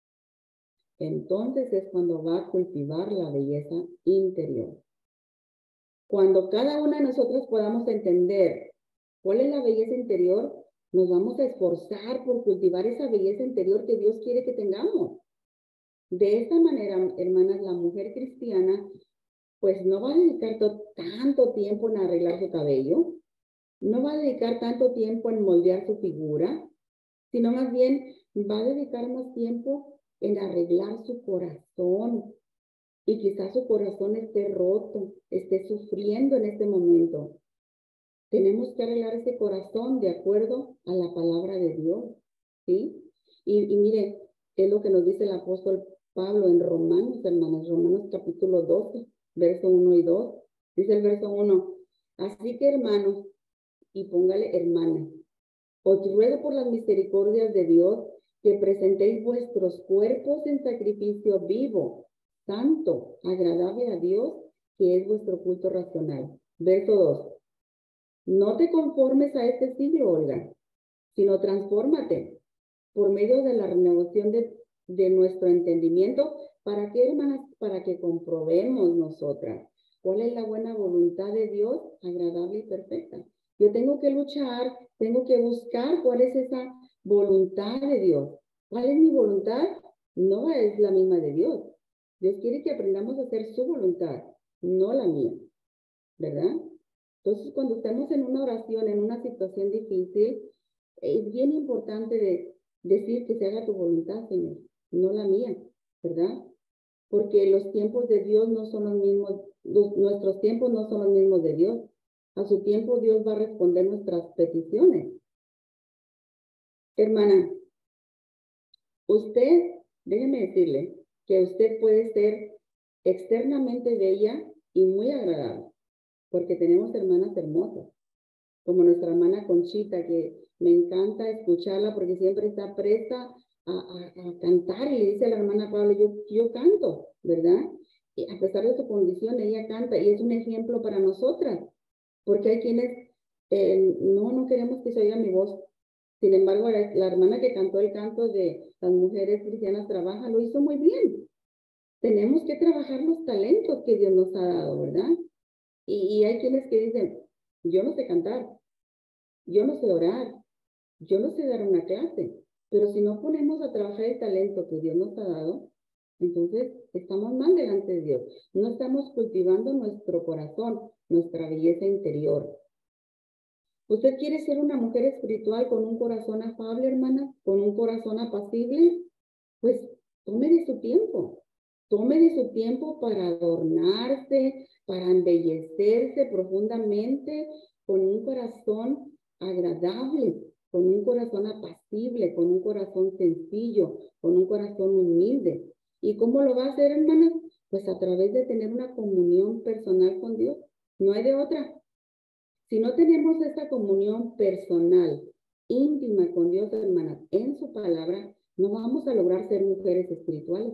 entonces es cuando va a cultivar la belleza interior. Cuando cada una de nosotros podamos entender cuál es la belleza interior, nos vamos a esforzar por cultivar esa belleza interior que Dios quiere que tengamos. De esta manera, hermanas, la mujer cristiana pues no va a dedicar tanto tiempo en arreglar su cabello, no va a dedicar tanto tiempo en moldear su figura, sino más bien va a dedicar más tiempo en arreglar su corazón. Y quizás su corazón esté roto, esté sufriendo en este momento. Tenemos que arreglar ese corazón de acuerdo a la palabra de Dios, ¿sí? Y mire, es lo que nos dice el apóstol Pablo en Romanos, hermanos, Romanos capítulo 12, verso 1 y 2. Dice el verso 1, así que hermanos, y póngale hermanas, os ruego por las misericordias de Dios que presentéis vuestros cuerpos en sacrificio vivo, santo, agradable a Dios, que es vuestro culto racional. Verso 2. No te conformes a este siglo, Olga, sino transfórmate por medio de la renovación de nuestro entendimiento. ¿Para qué, hermanas? Para que comprobemos nosotras cuál es la buena voluntad de Dios, agradable y perfecta. Yo tengo que luchar, tengo que buscar cuál es esa voluntad de Dios. ¿Cuál es mi voluntad? No es la misma de Dios. Dios quiere que aprendamos a hacer su voluntad, no la mía, ¿verdad? Entonces, cuando estamos en una oración, en una situación difícil, es bien importante decir que se haga tu voluntad, Señor, no la mía, ¿verdad? Porque los tiempos de Dios no son los mismos, nuestros tiempos no son los mismos de Dios. A su tiempo Dios va a responder nuestras peticiones. Hermana, usted, déjeme decirle que usted puede ser externamente bella y muy agradable, porque tenemos hermanas hermosas, como nuestra hermana Conchita, que me encanta escucharla porque siempre está presta a cantar, y le dice a la hermana Pablo, yo canto, ¿verdad? Y a pesar de su condición, ella canta y es un ejemplo para nosotras, porque hay quienes no queremos que se oiga mi voz. Sin embargo, la hermana que cantó el canto de las mujeres cristianas trabaja, lo hizo muy bien. Tenemos que trabajar los talentos que Dios nos ha dado, ¿verdad? Y hay quienes que dicen, yo no sé cantar, yo no sé orar, yo no sé dar una clase, pero si no ponemos a trabajar el talento que Dios nos ha dado, entonces estamos mal delante de Dios. No estamos cultivando nuestro corazón, nuestra belleza interior. ¿Usted quiere ser una mujer espiritual con un corazón afable, hermana? ¿Con un corazón apacible? Pues tome de su tiempo. Tome de su tiempo para adornarse, para embellecerse profundamente con un corazón agradable, con un corazón apacible, con un corazón sencillo, con un corazón humilde. ¿Y cómo lo va a hacer, hermana? Pues a través de tener una comunión personal con Dios. No hay de otra. Si no tenemos esa comunión personal, íntima con Dios, hermanas, en su palabra, no vamos a lograr ser mujeres espirituales.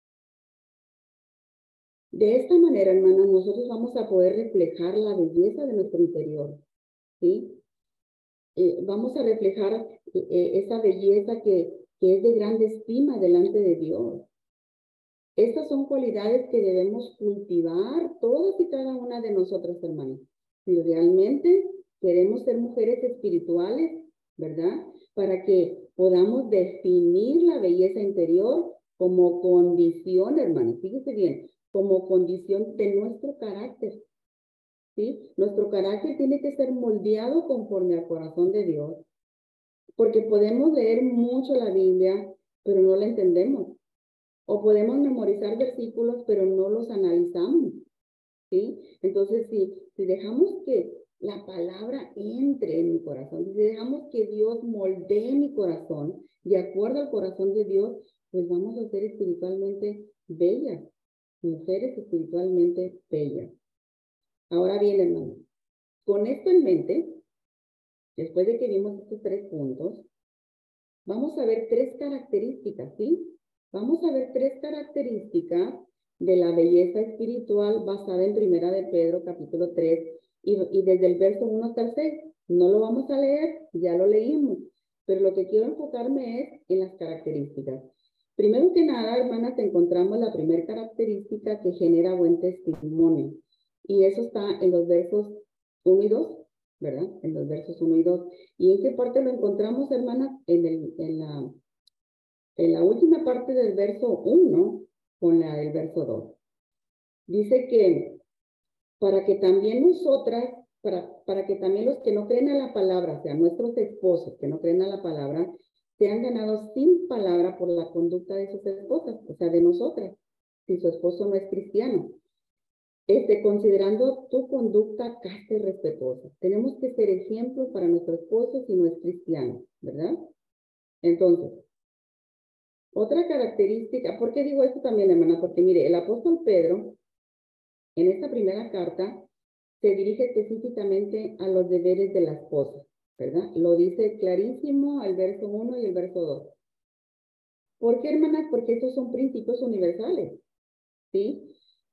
De esta manera, hermanas, nosotros vamos a poder reflejar la belleza de nuestro interior, ¿sí? Vamos a reflejar esa belleza que es de grande estima delante de Dios. Estas son cualidades que debemos cultivar todas y cada una de nosotras, hermanas. Si realmente queremos ser mujeres espirituales, ¿verdad? Para que podamos definir la belleza interior como condición, hermanos, fíjese bien, como condición de nuestro carácter, ¿sí? Nuestro carácter tiene que ser moldeado conforme al corazón de Dios, porque podemos leer mucho la Biblia, pero no la entendemos. O podemos memorizar versículos, pero no los analizamos, ¿sí? Entonces, si dejamos que la palabra entre en mi corazón, si dejamos que Dios moldee mi corazón, de acuerdo al corazón de Dios, pues vamos a ser espiritualmente bellas, mujeres espiritualmente bellas. Ahora bien, hermanos, con esto en mente, después de que vimos estos 3 puntos, vamos a ver 3 características, ¿sí? Vamos a ver 3 características de la belleza espiritual basada en Primera de Pedro, capítulo 3, y desde el verso 1 hasta el 6. No lo vamos a leer, ya lo leímos, pero lo que quiero enfocarme es en las características. Primero que nada, hermanas, encontramos la primera característica que genera buen testimonio, y eso está en los versos 1 y 2, ¿verdad? En los versos 1 y 2. ¿Y en qué parte lo encontramos, hermanas? En la última parte del verso 1 con la del verso 2. Dice que para que también nosotras, para que también los que no creen a la palabra, o sea, nuestros esposos que no creen a la palabra, sean ganados sin palabra por la conducta de sus esposas, o sea, de nosotras, si su esposo no es cristiano. Considerando tu conducta casta y respetuosa. Tenemos que ser ejemplo para nuestro esposo si no es cristiano, ¿verdad? Entonces, otra característica, ¿por qué digo esto también, hermana? Porque mire, el apóstol Pedro, en esta primera carta, se dirige específicamente a los deberes de la esposa, ¿verdad? Lo dice clarísimo el verso 1 y el verso 2. ¿Por qué, hermanas? Porque estos son principios universales, ¿sí?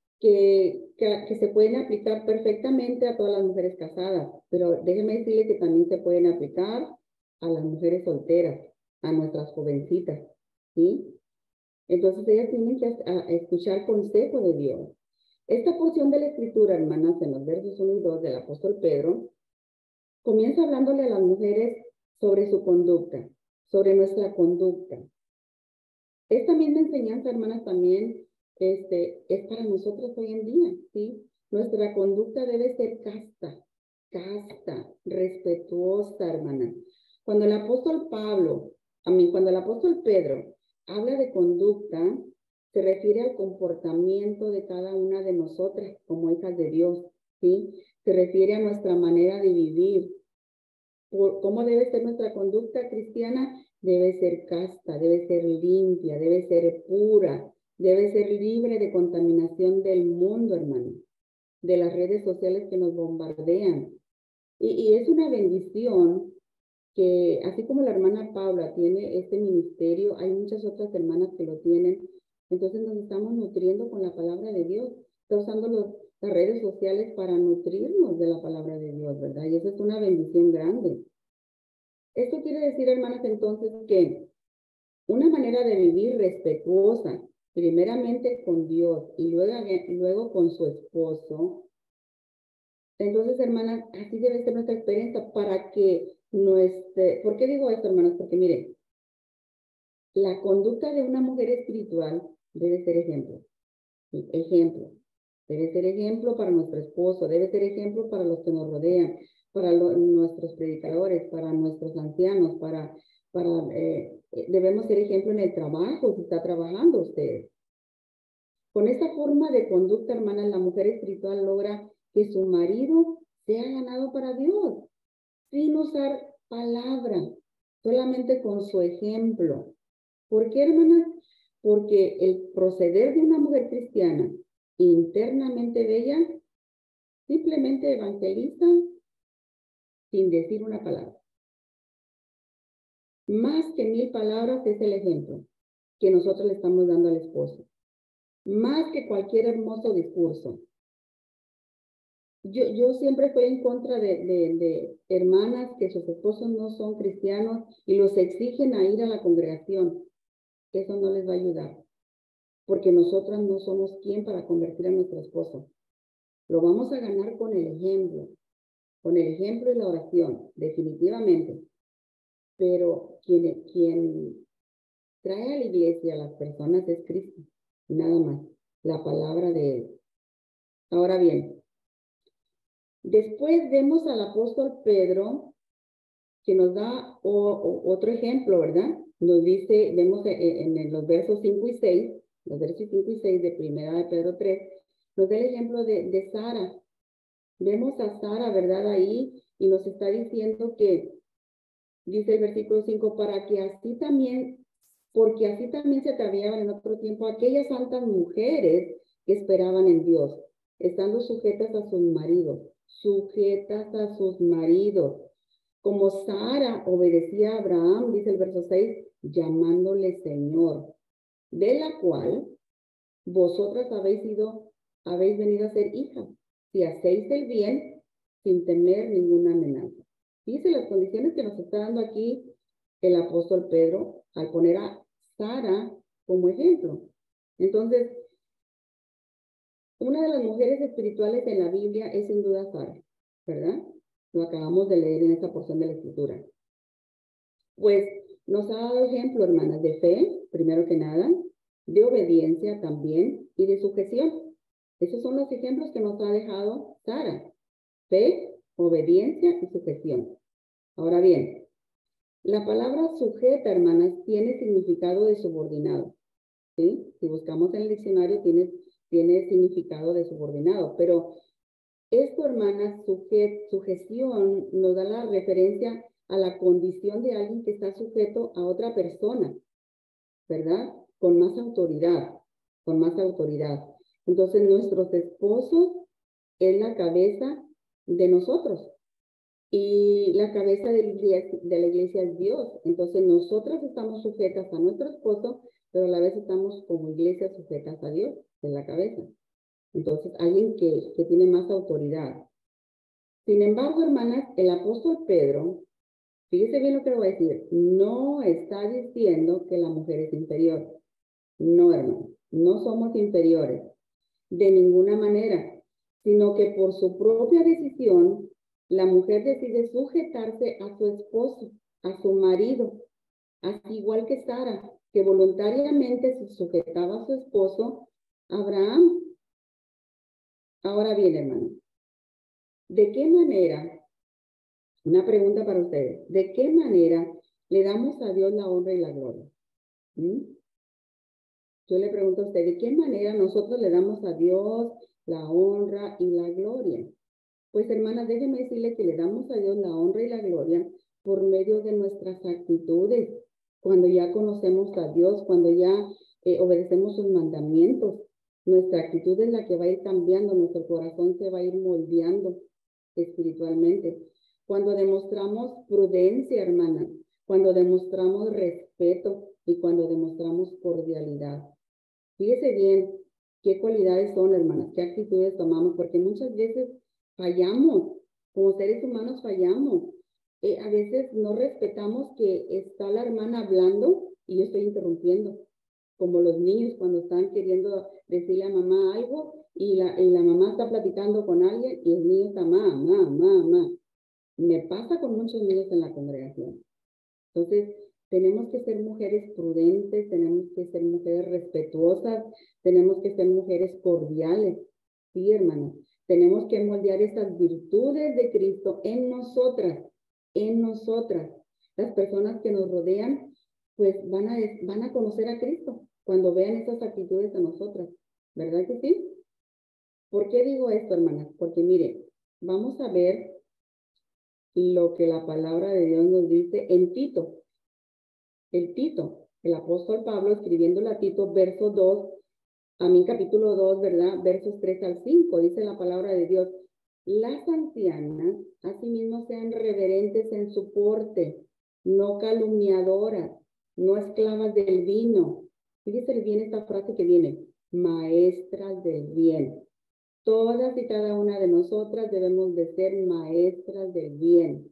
Que se pueden aplicar perfectamente a todas las mujeres casadas, pero déjeme decirle que también se pueden aplicar a las mujeres solteras, a nuestras jovencitas, ¿sí? Entonces ellas tienen que escuchar consejo de Dios. Esta porción de la escritura, hermanas, en los versos 1 y 2 del apóstol Pedro, comienza hablándole a las mujeres sobre su conducta, sobre nuestra conducta. Esta misma enseñanza, hermanas, también es para nosotros hoy en día, ¿sí? Nuestra conducta debe ser casta, respetuosa, hermanas. Cuando el apóstol cuando el apóstol Pedro habla de conducta, se refiere al comportamiento de cada una de nosotras como hijas de Dios, ¿sí? Se refiere a nuestra manera de vivir. ¿Cómo debe ser nuestra conducta cristiana? Debe ser casta, debe ser limpia, debe ser pura, debe ser libre de contaminación del mundo, hermano, de las redes sociales que nos bombardean. Y es una bendición que, así como la hermana Paula tiene este ministerio, hay muchas otras hermanas que lo tienen. Entonces nos estamos nutriendo con la palabra de Dios. Está usando las redes sociales para nutrirnos de la palabra de Dios, ¿verdad? Y eso es una bendición grande. Esto quiere decir, hermanas, entonces que una manera de vivir respetuosa, primeramente con Dios y luego con su esposo. Entonces, hermanas, así debe ser nuestra experiencia para que ¿por qué digo esto, hermanas? Porque miren, la conducta de una mujer espiritual debe ser ejemplo. ¿Sí? Ejemplo. Debe ser ejemplo para nuestro esposo, debe ser ejemplo para los que nos rodean, para nuestros predicadores, para nuestros ancianos, debemos ser ejemplo en el trabajo, si está trabajando usted. Con esta forma de conducta, hermana, la mujer espiritual logra que su marido sea ganado para Dios, sin usar palabra, solamente con su ejemplo. ¿Por qué, hermanas? Porque el proceder de una mujer cristiana internamente bella simplemente evangeliza sin decir una palabra. Más que 1000 palabras es el ejemplo que nosotros le estamos dando al esposo. Más que cualquier hermoso discurso. Yo siempre estoy en contra de hermanas que sus esposos no son cristianos y los exigen a ir a la congregación. Eso no les va a ayudar. Porque nosotras no somos quien para convertir a nuestro esposo. Lo vamos a ganar con el ejemplo y la oración, definitivamente. Pero quien trae a la iglesia a las personas es Cristo, nada más, la palabra de Él. Ahora bien, después vemos al apóstol Pedro que nos da otro ejemplo, ¿verdad? Nos dice, vemos en los versos 5 y 6, los versos 5 y 6 de primera de Pedro 3, nos da el ejemplo de Sara. Vemos a Sara, ¿verdad? Ahí, y nos está diciendo que, dice el versículo 5, para que así también, porque así también se ataviaban en otro tiempo aquellas santas mujeres que esperaban en Dios, estando sujetas a sus maridos, como Sara obedecía a Abraham, dice el verso 6, llamándole Señor, de la cual vosotras habéis venido a ser hijas, si hacéis el bien sin temer ninguna amenaza. Dice las condiciones que nos está dando aquí el apóstol Pedro al poner a Sara como ejemplo. Entonces, una de las mujeres espirituales en la Biblia es sin duda Sara, ¿verdad? Lo acabamos de leer en esta porción de la Escritura. Pues nos ha dado ejemplo, hermanas, de fe, primero que nada, de obediencia también y de sujeción. Esos son los ejemplos que nos ha dejado Sara. Fe, obediencia y sujeción. Ahora bien, la palabra sujeta, hermanas, tiene significado de subordinado. ¿Sí? Si buscamos en el diccionario, tiene significado de subordinado. Pero esto, hermanas, sujeción nos da la referencia a la condición de alguien que está sujeto a otra persona, ¿verdad? Con más autoridad. Entonces, nuestros esposos es la cabeza de nosotros. Y la cabeza de la iglesia es Dios. Entonces, nosotras estamos sujetas a nuestro esposo, pero a la vez estamos como iglesia sujetas a Dios, de la cabeza. Entonces, alguien que tiene más autoridad. Sin embargo, hermanas, el apóstol Pedro, fíjese bien lo que voy a decir, no está diciendo que la mujer es inferior. No, hermanos, no somos inferiores de ninguna manera, sino que por su propia decisión, la mujer decide sujetarse a su esposo, a su marido, así igual que Sara, que voluntariamente se sujetaba a su esposo, Abraham. Ahora bien, hermanos, ¿de qué manera? Una pregunta para ustedes. ¿De qué manera le damos a Dios la honra y la gloria? Yo le pregunto a usted, ¿de qué manera nosotros le damos a Dios la honra y la gloria? Pues, hermanas, déjenme decirle que le damos a Dios la honra y la gloria por medio de nuestras actitudes. Cuando ya conocemos a Dios, cuando ya obedecemos sus mandamientos, nuestra actitud es la que va a ir cambiando, nuestro corazón se va a ir moldeando espiritualmente. Cuando demostramos prudencia, hermana, cuando demostramos respeto y cuando demostramos cordialidad. Fíjese bien qué cualidades son, hermanas, qué actitudes tomamos, porque muchas veces fallamos, como seres humanos fallamos. A veces no respetamos que está la hermana hablando y yo estoy interrumpiendo, como los niños cuando están queriendo decirle a mamá algo y la mamá está platicando con alguien y el niño está mamá. Me pasa con muchos niños en la congregación. Entonces, tenemos que ser mujeres prudentes, tenemos que ser mujeres respetuosas, tenemos que ser mujeres cordiales. Sí, hermanas, tenemos que moldear esas virtudes de Cristo en nosotras, en nosotras. Las personas que nos rodean, pues van a conocer a Cristo cuando vean esas actitudes a nosotras. ¿Verdad que sí? ¿Por qué digo esto, hermanas? Porque miren, vamos a ver lo que la palabra de Dios nos dice en Tito. El apóstol Pablo escribiéndole a Tito, capítulo 2, ¿verdad? Versos 3 al 5, dice la palabra de Dios. Las ancianas, asimismo, sean reverentes en su porte, no calumniadoras, no esclavas del vino. Fíjese bien esta frase que viene, maestras del bien. Todas y cada una de nosotras debemos de ser maestras del bien.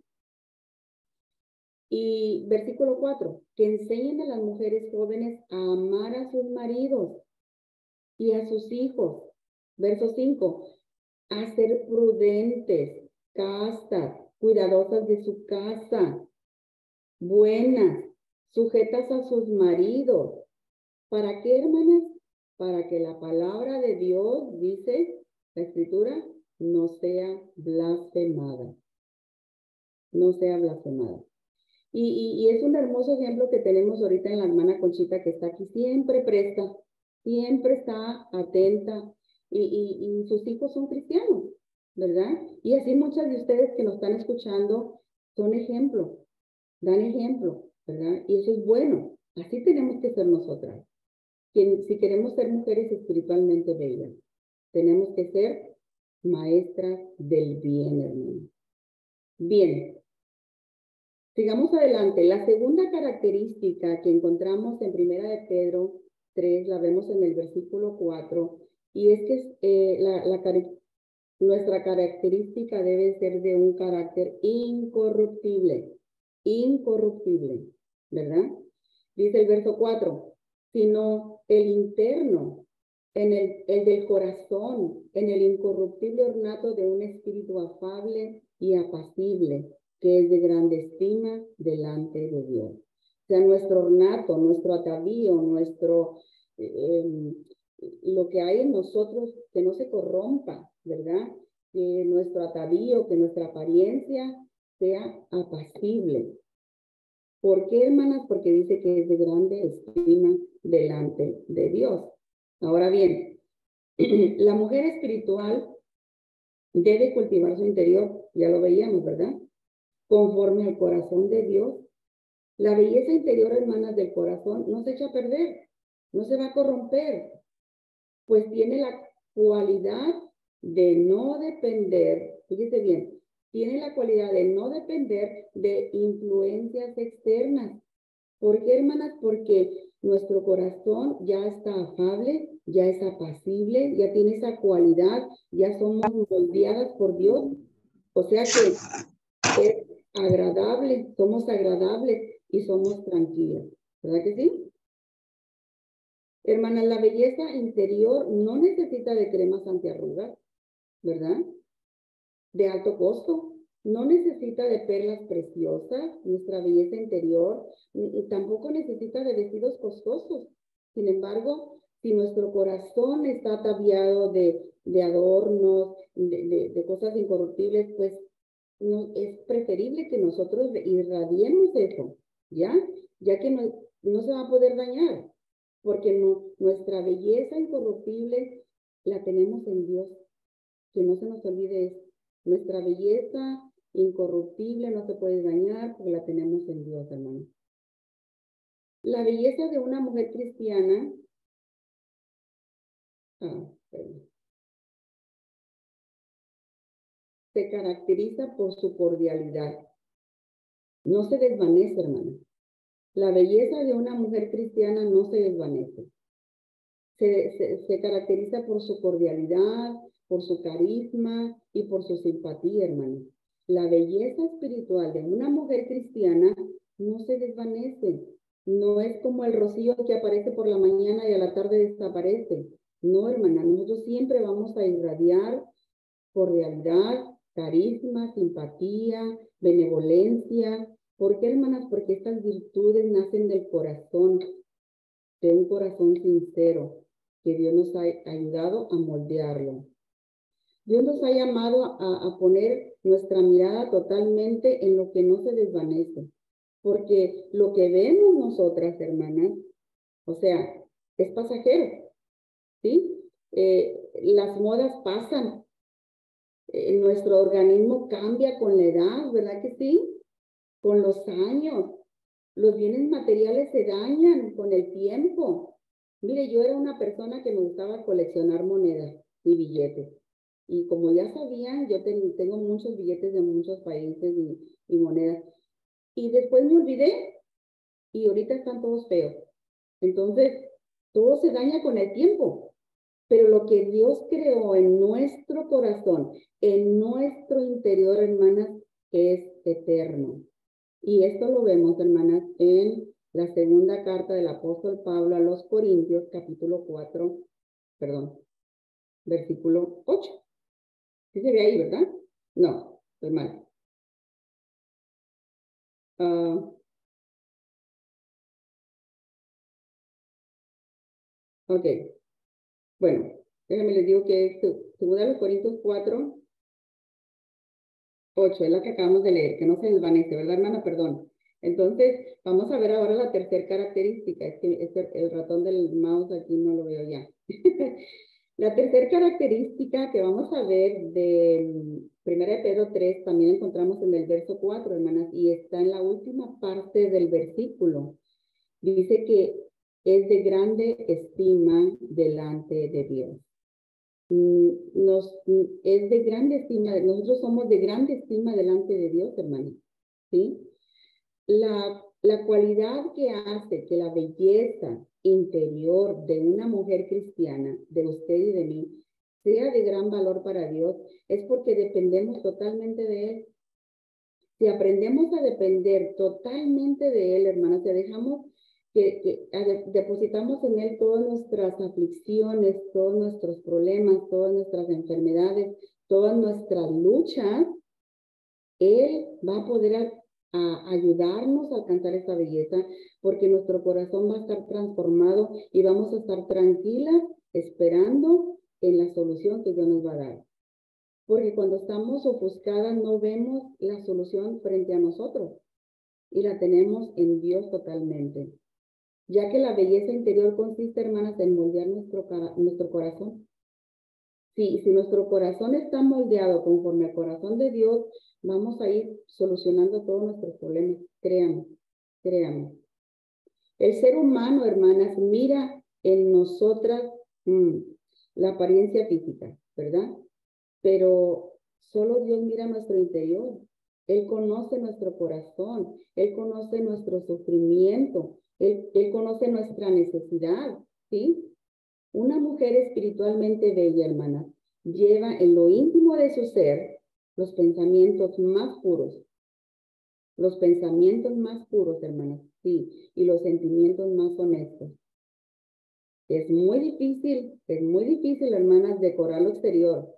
Y versículo 4, que enseñen a las mujeres jóvenes a amar a sus maridos y a sus hijos. Verso 5, a ser prudentes, castas, cuidadosas de su casa, buenas, sujetas a sus maridos. ¿Para qué, hermanas? Para que la palabra de Dios, dice la Escritura, no sea blasfemada. No sea blasfemada. Y es un hermoso ejemplo que tenemos ahorita en la hermana Conchita, que está aquí siempre presta, siempre está atenta, y sus hijos son cristianos, ¿verdad? Y así muchas de ustedes que nos están escuchando son ejemplo, dan ejemplo, ¿verdad? Y eso es bueno, así tenemos que ser nosotras. Si queremos ser mujeres espiritualmente bellas, tenemos que ser maestras del bien, hermano. Bien. Sigamos adelante. La segunda característica que encontramos en Primera de Pedro 3, la vemos en el versículo 4, y es que nuestra característica debe ser de un carácter incorruptible, ¿verdad? Dice el verso 4, sino el interno, el del corazón, en el incorruptible ornato de un espíritu afable y apacible, que es de grande estima delante de Dios. O sea, nuestro ornato, nuestro atavío, lo que hay en nosotros, que no se corrompa, ¿verdad? Que nuestro atavío, que nuestra apariencia sea apacible. ¿Por qué, hermanas? Porque dice que es de grande estima delante de Dios. Ahora bien, la mujer espiritual debe cultivar su interior, ya lo veíamos, ¿verdad? Conforme al corazón de Dios. La belleza interior, hermanas, del corazón no se echa a perder, no se va a corromper, pues tiene la cualidad de no depender, fíjese bien, tiene la cualidad de no depender de influencias externas. ¿Por qué, hermanas? Porque nuestro corazón ya está afable, ya es apacible, ya tiene esa cualidad, ya somos moldeadas por Dios. O sea que es agradable, somos agradables y somos tranquilos. ¿Verdad que sí? Hermanas, la belleza interior no necesita de cremas antiarrugas, ¿verdad? De alto costo. No necesita de perlas preciosas, nuestra belleza interior, y tampoco necesita de vestidos costosos. Sin embargo, si nuestro corazón está ataviado de adornos, de cosas incorruptibles, pues no, es preferible que nosotros irradiemos eso, ¿ya? Ya que no se va a poder dañar, porque nuestra belleza incorruptible la tenemos en Dios. Que no se nos olvide eso. Nuestra belleza incorruptible no se puede dañar porque la tenemos en Dios, hermano. La belleza de una mujer cristiana se caracteriza por su cordialidad. No se desvanece, hermano. La belleza de una mujer cristiana no se desvanece. Se caracteriza por su cordialidad, por su carisma y por su simpatía, hermano. La belleza espiritual de una mujer cristiana no se desvanece. No es como el rocío que aparece por la mañana y a la tarde desaparece. No, hermana, nosotros siempre vamos a irradiar cordialidad, carisma, simpatía, benevolencia. ¿Por qué, hermanas? Porque estas virtudes nacen del corazón, de un corazón sincero, que Dios nos ha ayudado a moldearlo. Dios nos ha llamado a poner nuestra mirada totalmente en lo que no se desvanece, porque lo que vemos nosotras, hermanas, o sea, es pasajero, ¿sí? Las modas pasan, nuestro organismo cambia con la edad, ¿verdad que sí? Con los años, los bienes materiales se dañan con el tiempo. Mire, yo era una persona que me gustaba coleccionar monedas y billetes. Y como ya sabían, yo tengo muchos billetes de muchos países y monedas. Y después me olvidé y ahorita están todos feos. Entonces, todo se daña con el tiempo. Pero lo que Dios creó en nuestro corazón, en nuestro interior, hermanas, es eterno. Y esto lo vemos, hermanas, en la segunda carta del apóstol Pablo a los Corintios, capítulo 4, versículo 8. ¿Sí se ve ahí, verdad? No, estoy mal. Ok. Bueno, déjame les digo que es 2 Corintios 4, 8, es la que acabamos de leer, que no se desvanece, ¿verdad, hermana? Perdón. Entonces, vamos a ver ahora la tercera característica. Es que el ratón del mouse aquí no lo veo ya. La tercera característica que vamos a ver de 1 Pedro 3, también encontramos en el verso 4, hermanas, y está en la última parte del versículo. Dice que es de grande estima delante de Dios. Es de grande estima, nosotros somos de grande estima delante de Dios, hermano, ¿sí? La cualidad que hace que la belleza interior de una mujer cristiana, de usted y de mí, sea de gran valor para Dios, es porque dependemos totalmente de Él. Si aprendemos a depender totalmente de Él, hermanas, te dejamos depositamos en Él todas nuestras aflicciones, todos nuestros problemas, todas nuestras enfermedades, todas nuestras luchas, Él va a poder ayudarnos a alcanzar esa belleza, porque nuestro corazón va a estar transformado y vamos a estar tranquilas esperando en la solución que Dios nos va a dar. Porque cuando estamos ofuscadas no vemos la solución frente a nosotros y la tenemos en Dios totalmente. Ya que la belleza interior consiste, hermanas, en moldear nuestro corazón. Si nuestro corazón está moldeado conforme al corazón de Dios, vamos a ir solucionando todos nuestros problemas. Créanme, créanme. El ser humano, hermanas, mira en nosotras la apariencia física, ¿verdad? Pero solo Dios mira nuestro interior. Él conoce nuestro corazón, Él conoce nuestro sufrimiento, Él conoce nuestra necesidad, ¿sí? Una mujer espiritualmente bella, hermana, lleva en lo íntimo de su ser los pensamientos más puros. Los pensamientos más puros, hermanas, sí, y los sentimientos más honestos. Es muy difícil, hermanas, decorar lo exterior.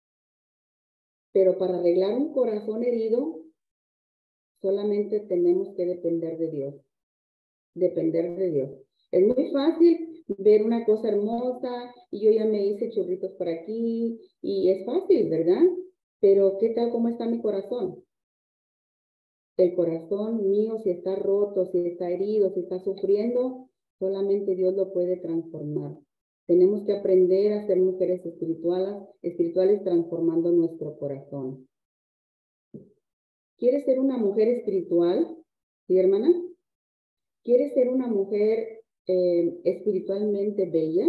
Pero para arreglar un corazón herido, solamente tenemos que depender de Dios. Depender de Dios. Es muy fácil ver una cosa hermosa y yo ya me hice churritos por aquí y es fácil, ¿verdad? Pero ¿qué tal cómo está mi corazón? El corazón mío, si está roto, si está herido, si está sufriendo, solamente Dios lo puede transformar. Tenemos que aprender a ser mujeres espirituales transformando nuestro corazón. ¿Quieres ser una mujer espiritual? ¿Sí, hermana? ¿Quieres ser una mujer espiritualmente bella?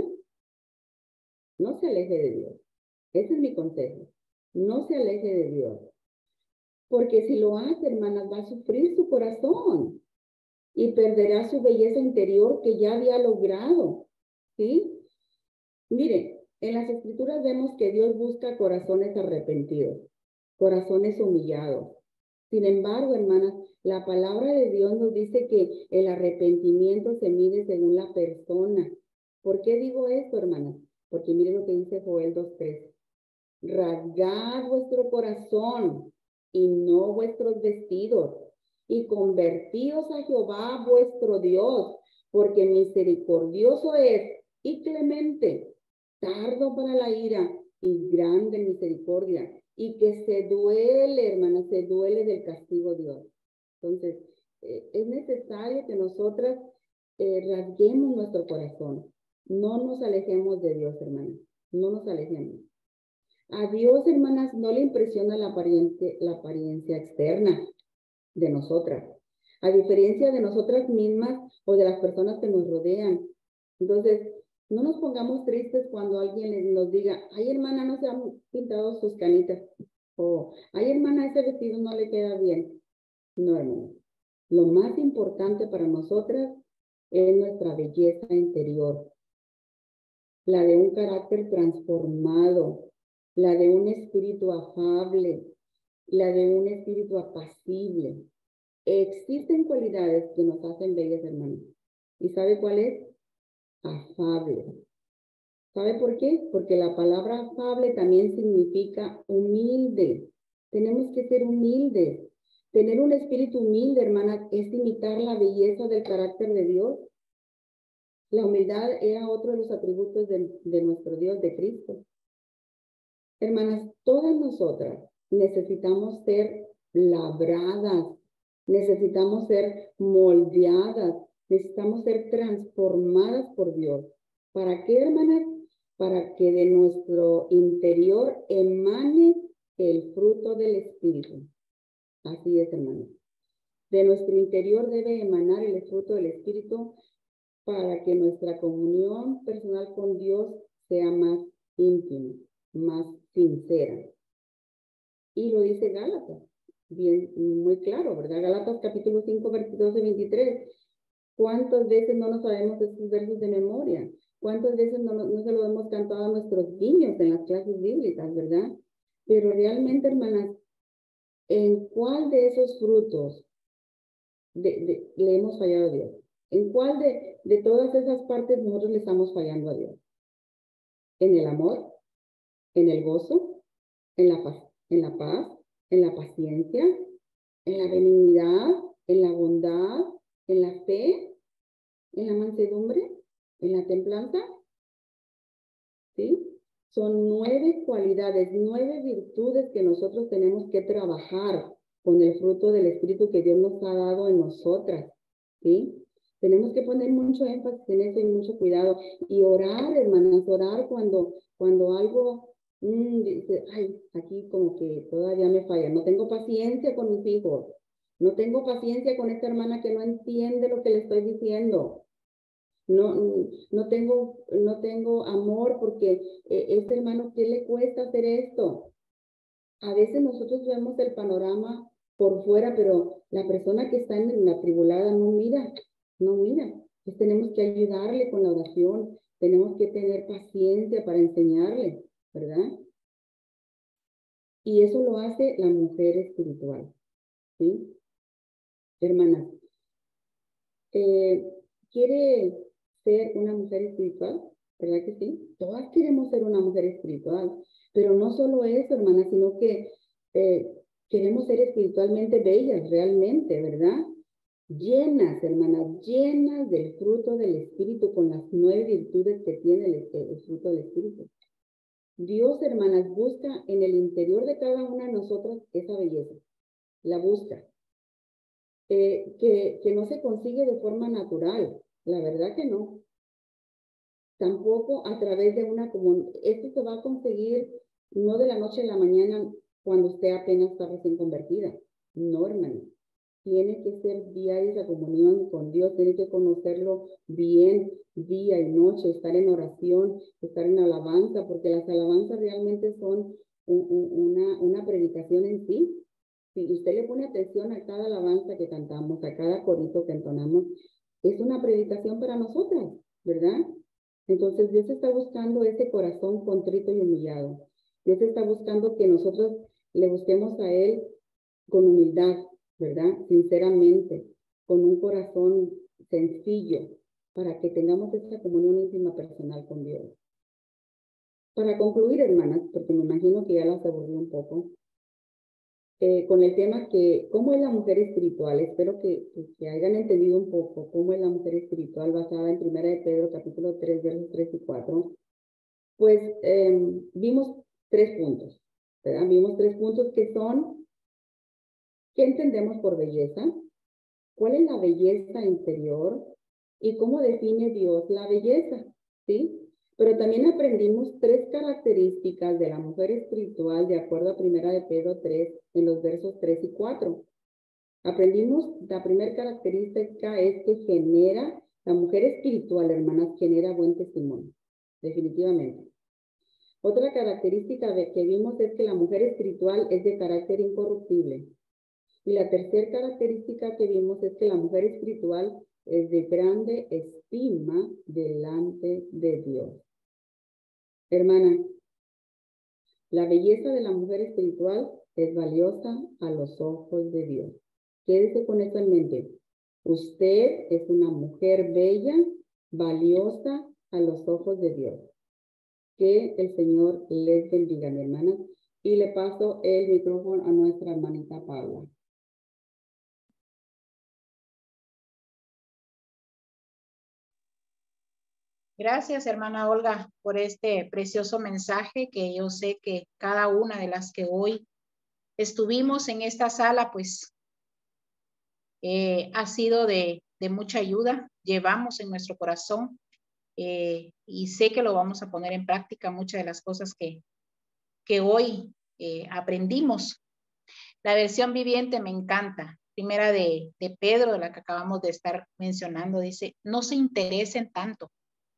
No se aleje de Dios. Ese es mi consejo. No se aleje de Dios. Porque si lo hace, hermanas, va a sufrir su corazón y perderá su belleza interior que ya había logrado. ¿Sí? Miren, en las Escrituras vemos que Dios busca corazones arrepentidos, corazones humillados. Sin embargo, hermanas, la palabra de Dios nos dice que el arrepentimiento se mide según la persona. ¿Por qué digo esto, hermanas? Porque miren lo que dice Joel 2:3. Rasgad vuestro corazón y no vuestros vestidos, y convertíos a Jehová vuestro Dios, porque misericordioso es y clemente, tardo para la ira y grande misericordia, y que se duele, hermana, se duele del castigo de Dios. Entonces, es necesario que nosotras rasguemos nuestro corazón. No nos alejemos de Dios, hermana. No nos alejemos. A Dios, hermanas, no le impresiona la apariencia externa de nosotras, a diferencia de nosotras mismas o de las personas que nos rodean. Entonces, no nos pongamos tristes cuando alguien nos diga, ay, hermana, no se han pintado sus canitas, o ay, hermana, ese vestido no le queda bien. No, hermana. Lo más importante para nosotras es nuestra belleza interior, la de un carácter transformado, la de un espíritu afable, la de un espíritu apacible. Existen cualidades que nos hacen bellas, hermanos. ¿Y sabe cuál es? Afable. ¿Sabe por qué? Porque la palabra afable también significa humilde. Tenemos que ser humildes. Tener un espíritu humilde, hermanas, es imitar la belleza del carácter de Dios. La humildad era otro de los atributos de nuestro Dios, de Cristo. Hermanas, todas nosotras necesitamos ser labradas, necesitamos ser moldeadas, necesitamos ser transformadas por Dios. ¿Para qué, hermanas? Para que de nuestro interior emane el fruto del Espíritu. Así es, hermanas. De nuestro interior debe emanar el fruto del Espíritu para que nuestra comunión personal con Dios sea más íntima, más sincera. Y lo dice Gálatas, bien, muy claro, ¿verdad? Gálatas capítulo 5, versículos 12 y 23. ¿Cuántas veces no nos sabemos estos versos de memoria? ¿Cuántas veces no se lo hemos cantado a nuestros niños en las clases bíblicas, verdad? Pero realmente, hermanas, ¿en cuál de esos frutos le hemos fallado a Dios? ¿En cuál de todas esas partes nosotros le estamos fallando a Dios? ¿En el amor? ¿En el gozo? ¿En la paz? ¿En la paz? ¿En la paciencia? ¿En la benignidad? ¿En la bondad? ¿En la fe? ¿En la mansedumbre? ¿En la templanza? ¿Sí? Son 9 cualidades, 9 virtudes que nosotros tenemos que trabajar con el fruto del Espíritu que Dios nos ha dado en nosotras, ¿sí? Tenemos que poner mucho énfasis en eso y mucho cuidado. Y orar, hermanas, orar cuando algo, dice, ay, aquí como que todavía me falla. No tengo paciencia con mis hijos. No tengo paciencia con esta hermana que no entiende lo que le estoy diciendo. No tengo amor porque este hermano, ¿qué le cuesta hacer esto? A veces nosotros vemos el panorama por fuera, pero la persona que está en la tribulada no mira. Entonces tenemos que ayudarle con la oración, tenemos que tener paciencia para enseñarle, ¿verdad? Y eso lo hace la mujer espiritual, ¿sí? Hermanas, ¿quiere ser una mujer espiritual? ¿Verdad que sí? Todas queremos ser una mujer espiritual, pero no solo eso, hermanas, sino que queremos ser espiritualmente bellas, realmente, ¿verdad? Llenas, hermanas, llenas del fruto del Espíritu, con las 9 virtudes que tiene el fruto del Espíritu. Dios, hermanas, busca en el interior de cada una de nosotras esa belleza. La busca. Que no se consigue de forma natural. La verdad que no. Tampoco a través de una comunión. Esto se va a conseguir no de la noche a la mañana cuando usted apenas está recién convertida. No, hermano. Tiene que ser diaria la comunión con Dios, tiene que conocerlo bien, día y noche, estar en oración, estar en alabanza, porque las alabanzas realmente son una predicación en sí. Si usted le pone atención a cada alabanza que cantamos, a cada corito que entonamos, es una predicación para nosotras, ¿verdad? Entonces Dios está buscando ese corazón contrito y humillado. Dios está buscando que nosotros le busquemos a Él con humildad, ¿verdad? Sinceramente, con un corazón sencillo, para que tengamos esta comunión íntima personal con Dios. Para concluir, hermanas, porque me imagino que ya las aburrí un poco, con el tema que, ¿cómo es la mujer espiritual? Espero que hayan entendido un poco cómo es la mujer espiritual basada en 1 de Pedro, capítulo 3, versos 3 y 4. Pues vimos 3 puntos, ¿verdad? Vimos 3 puntos que son, ¿qué entendemos por belleza? ¿Cuál es la belleza interior? ¿Y cómo define Dios la belleza? ¿Sí? Pero también aprendimos 3 características de la mujer espiritual de acuerdo a 1 de Pedro 3 en los versos 3 y 4. Aprendimos, la primera característica es que la mujer espiritual, hermanas, genera buen testimonio, definitivamente. Otra característica que vimos es que la mujer espiritual es de carácter incorruptible. Y la tercera característica que vimos es que la mujer espiritual es de grande estima delante de Dios. Hermana, la belleza de la mujer espiritual es valiosa a los ojos de Dios. Quédese con eso en mente. Usted es una mujer bella, valiosa a los ojos de Dios. Que el Señor les bendiga, mi hermana. Y le paso el micrófono a nuestra hermanita Paula. Gracias, hermana Olga, por este precioso mensaje que yo sé que cada una de las que hoy estuvimos en esta sala, pues ha sido de mucha ayuda. Llevamos en nuestro corazón y sé que lo vamos a poner en práctica muchas de las cosas que hoy aprendimos. La versión viviente me encanta. Primera de Pedro, de la que acabamos de estar mencionando, dice, no se interesen tanto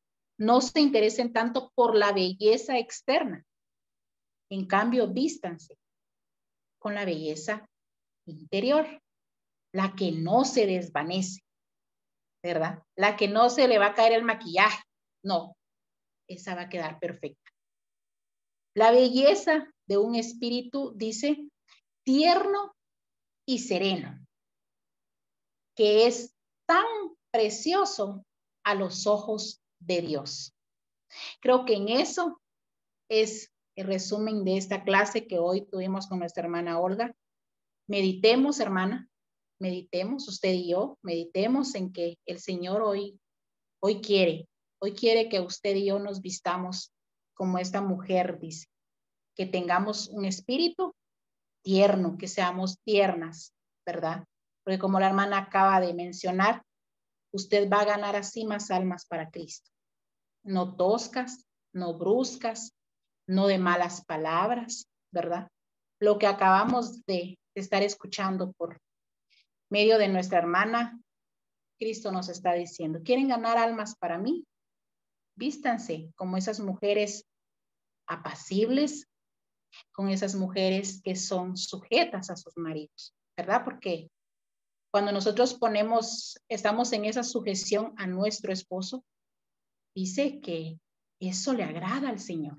por la belleza externa. En cambio, vístanse con la belleza interior, la que no se desvanece, ¿verdad? La que no se le va a caer el maquillaje. No, esa va a quedar perfecta. La belleza de un espíritu, dice, tierno y sereno, que es tan precioso a los ojos de Dios. Creo que en eso es el resumen de esta clase que hoy tuvimos con nuestra hermana Olga. Meditemos, hermana, meditemos, usted y yo, meditemos en que el Señor hoy quiere que usted y yo nos vistamos como esta mujer, dice, que tengamos un espíritu tierno, que seamos tiernas, ¿verdad? Porque como la hermana acaba de mencionar, usted va a ganar así más almas para Cristo. No toscas, no bruscas, no de malas palabras, ¿verdad? Lo que acabamos de estar escuchando por medio de nuestra hermana, Cristo nos está diciendo, ¿quieren ganar almas para mí? Vístanse como esas mujeres apacibles, con esas mujeres que son sujetas a sus maridos, ¿verdad? Porque cuando nosotros estamos en esa sujeción a nuestro esposo, dice que eso le agrada al Señor.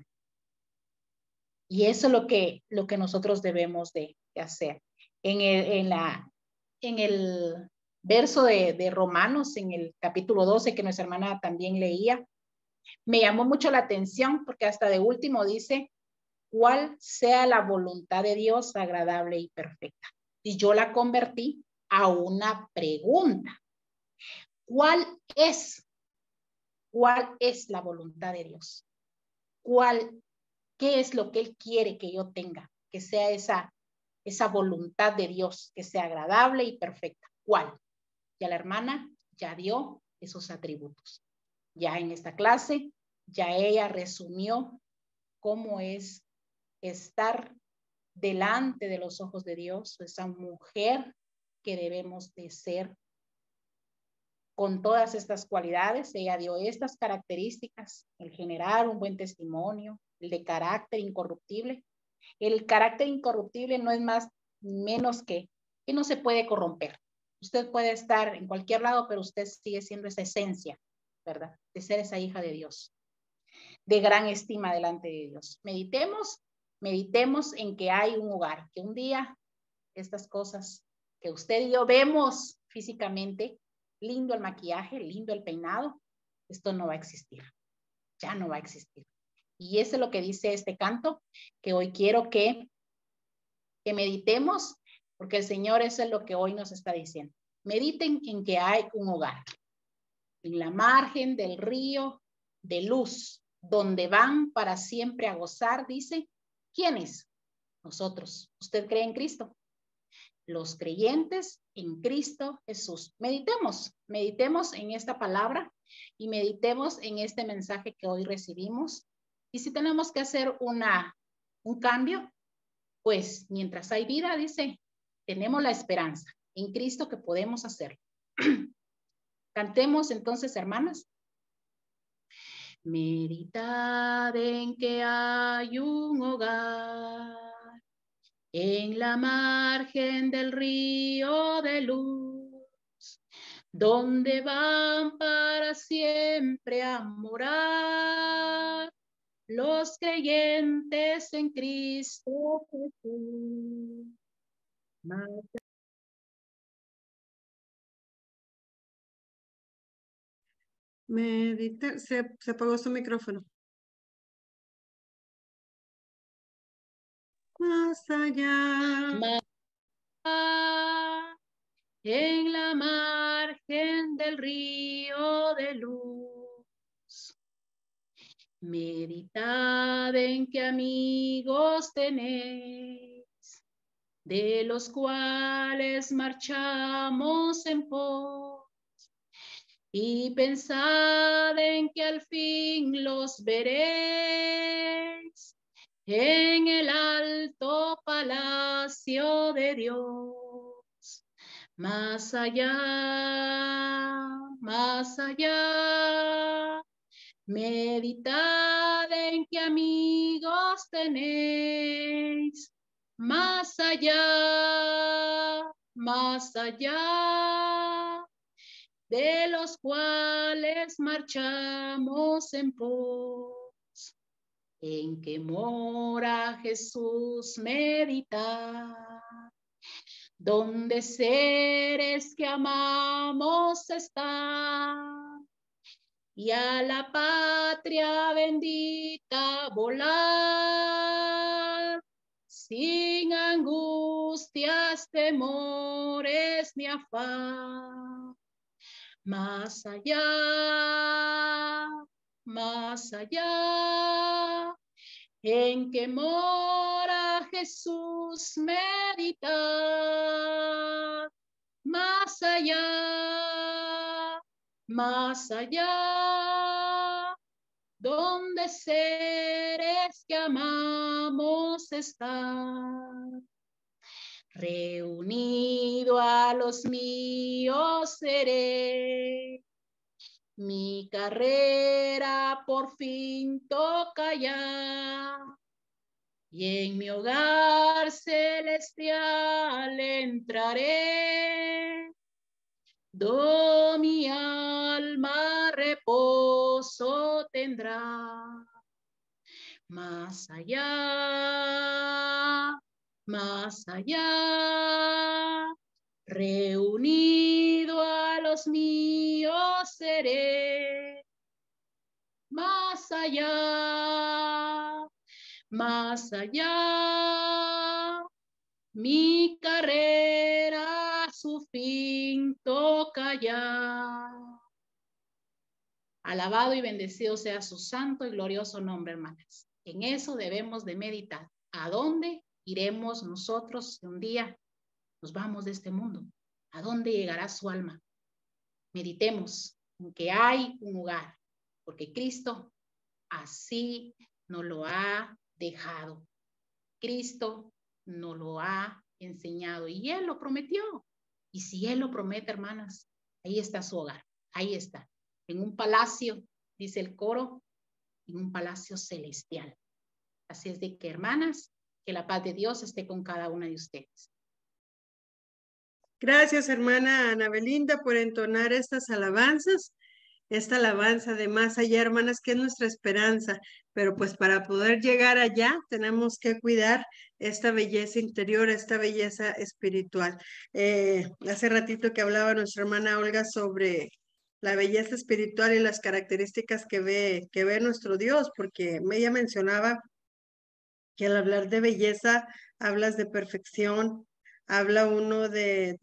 Y eso es lo que nosotros debemos de hacer. En el verso de Romanos, en el capítulo 12, que nuestra hermana también leía, me llamó mucho la atención porque hasta de último dice, cuál sea la voluntad de Dios agradable y perfecta. Y yo la convertí a una pregunta. ¿Cuál es la voluntad de Dios? ¿Qué es lo que Él quiere que yo tenga? Que sea esa voluntad de Dios, que sea agradable y perfecta. ¿Cuál? Ya la hermana ya dio esos atributos. Ya en esta clase, ya ella resumió cómo es estar delante de los ojos de Dios, esa mujer que debemos de ser con todas estas cualidades. Ella dio estas características, el generar un buen testimonio, el de carácter incorruptible. El carácter incorruptible no es más menos que no se puede corromper. Usted puede estar en cualquier lado, pero usted sigue siendo esa esencia, ¿verdad? De ser esa hija de Dios, de gran estima delante de Dios. Meditemos en que hay un hogar, que un día estas cosas que usted y yo vemos físicamente, lindo el maquillaje, lindo el peinado, esto no va a existir, ya no va a existir. Y eso es lo que dice este canto, que hoy quiero que meditemos, porque el Señor eso es lo que hoy nos está diciendo. Mediten en que hay un hogar, en la margen del río de luz, donde van para siempre a gozar, dice, ¿quiénes? Nosotros. ¿Usted cree en Cristo? Los creyentes en Cristo Jesús. Meditemos en esta palabra y meditemos en este mensaje que hoy recibimos. Y si tenemos que hacer un cambio, pues mientras hay vida, dice, tenemos la esperanza en Cristo que podemos hacerlo. Cantemos entonces, hermanas. Meditad en que hay un hogar en la margen del río de luz, donde van para siempre a morar los creyentes en Cristo Jesús. Medita, se apagó su micrófono. Más allá. En la margen del río de luz, Meditad en qué amigos tenéis, de los cuales marchamos en pos, y pensad en que al fin los veréis en el alto palacio de Dios. Más allá, meditad en qué amigos tenéis, más allá, de los cuales marchamos en pos, en que mora Jesús, meditad, donde seres que amamos están, y a la patria bendita volar, sin angustias, temores ni afán. Más allá, en que mora Jesús, meditar. Más allá, donde seres que amamos están. Reunido a los míos seré, mi carrera por fin toca ya, y en mi hogar celestial entraré, do mi alma reposo tendrá. Más allá, reunido a los míos seré. Más allá, mi carrera su fin toca ya. Alabado y bendecido sea su santo y glorioso nombre, hermanas. En eso debemos de meditar. ¿A dónde iremos nosotros si un día nos vamos de este mundo? ¿A dónde llegará su alma? Meditemos en que hay un lugar, porque Cristo así nos lo ha dejado. Cristo nos lo ha enseñado y Él lo prometió. Y si Él lo promete, hermanas, ahí está su hogar, ahí está. En un palacio, dice el coro, en un palacio celestial. Así es de que, hermanas, que la paz de Dios esté con cada una de ustedes. Gracias, hermana Ana Belinda, por entonar estas alabanzas. Esta alabanza de más allá, hermanas, que es nuestra esperanza, pero pues para poder llegar allá tenemos que cuidar esta belleza interior, esta belleza espiritual. Hace ratito que hablaba nuestra hermana Olga sobre la belleza espiritual y las características que ve nuestro Dios, porque ella mencionaba que al hablar de belleza hablas de perfección, habla uno de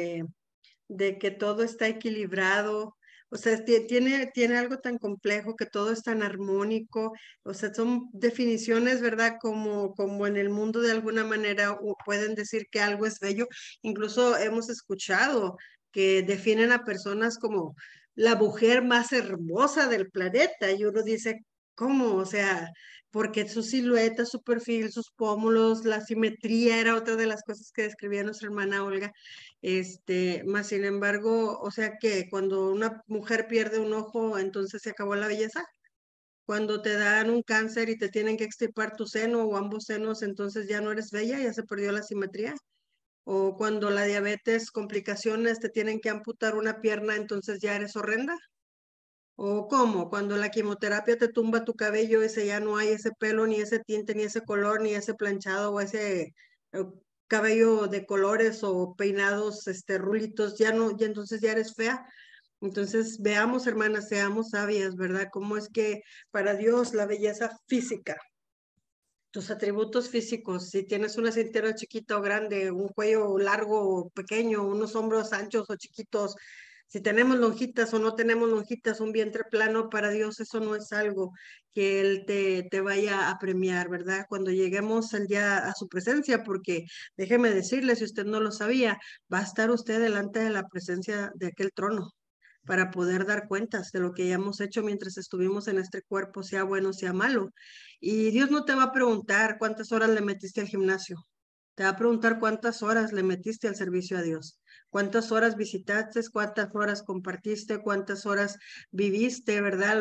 que todo está equilibrado, o sea, tiene algo tan complejo, que todo es tan armónico, o sea, son definiciones, ¿verdad? Como en el mundo de alguna manera pueden decir que algo es bello. Incluso hemos escuchado que definen a personas como la mujer más hermosa del planeta, y uno dice, ¿cómo? O sea, porque su silueta, su perfil, sus pómulos, la simetría era otra de las cosas que describía nuestra hermana Olga. Más sin embargo, o sea que cuando una mujer pierde un ojo, entonces se acabó la belleza. Cuando te dan un cáncer y te tienen que extirpar tu seno o ambos senos, entonces ya no eres bella, ya se perdió la simetría. O cuando la diabetes, complicaciones, te tienen que amputar una pierna, entonces ya eres horrenda. ¿O cómo? Cuando la quimioterapia te tumba tu cabello, ese ya no hay ese pelo, ni ese tinte, ni ese color, ni ese planchado o ese cabello de colores o peinados, rulitos, ya no, y entonces ya eres fea. Entonces, veamos, hermanas, seamos sabias, ¿verdad? ¿Cómo es que para Dios la belleza física, tus atributos físicos, si tienes una cintura chiquita o grande, un cuello largo o pequeño, unos hombros anchos o chiquitos, Si tenemos lonjitas o no tenemos lonjitas, un vientre plano para Dios, eso no es algo que Él te vaya a premiar, ¿verdad? Cuando lleguemos el día a su presencia, porque déjeme decirle, si usted no lo sabía, va a estar usted delante de la presencia de aquel trono para poder dar cuentas de lo que hayamos hecho mientras estuvimos en este cuerpo, sea bueno, sea malo. Y Dios no te va a preguntar cuántas horas le metiste al gimnasio. Te va a preguntar cuántas horas le metiste al servicio a Dios, cuántas horas visitaste, cuántas horas compartiste, cuántas horas viviste, ¿verdad?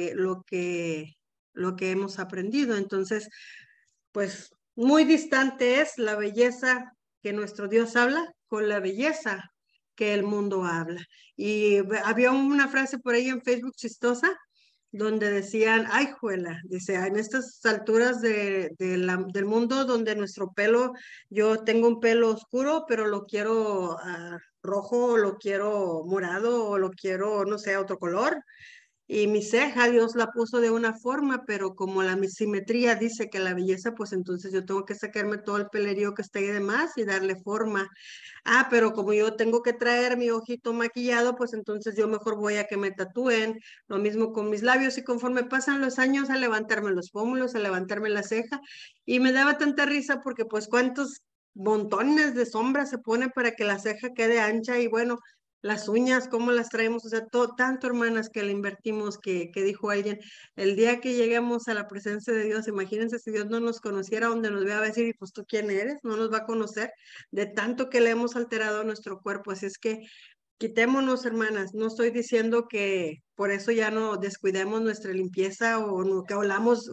Lo que hemos aprendido. Entonces, pues muy distante es la belleza que nuestro Dios habla con la belleza que el mundo habla. Y había una frase por ahí en Facebook chistosa donde decían, ay, juela, dice, en estas alturas del mundo donde nuestro pelo, yo tengo un pelo oscuro, pero lo quiero rojo, o lo quiero morado, o lo quiero, no sé, otro color. Y mi ceja, Dios la puso de una forma, pero como la simetría dice que la belleza, pues entonces yo tengo que sacarme todo el pelerío que está ahí de más y darle forma. Ah, pero como yo tengo que traer mi ojito maquillado, pues entonces yo mejor voy a que me tatúen. Lo mismo con mis labios y conforme pasan los años a levantarme los pómulos, a levantarme la ceja. Y me daba tanta risa porque pues cuántos montones de sombras se pone para que la ceja quede ancha y bueno, las uñas, cómo las traemos, o sea, todo, tanto hermanas que le invertimos que dijo alguien, el día que lleguemos a la presencia de Dios, imagínense si Dios no nos conociera, donde nos vea, va a decir, y pues tú quién eres, no nos va a conocer de tanto que le hemos alterado nuestro cuerpo, así es que quitémonos, hermanas, no estoy diciendo que por eso ya no descuidemos nuestra limpieza o no, que olamos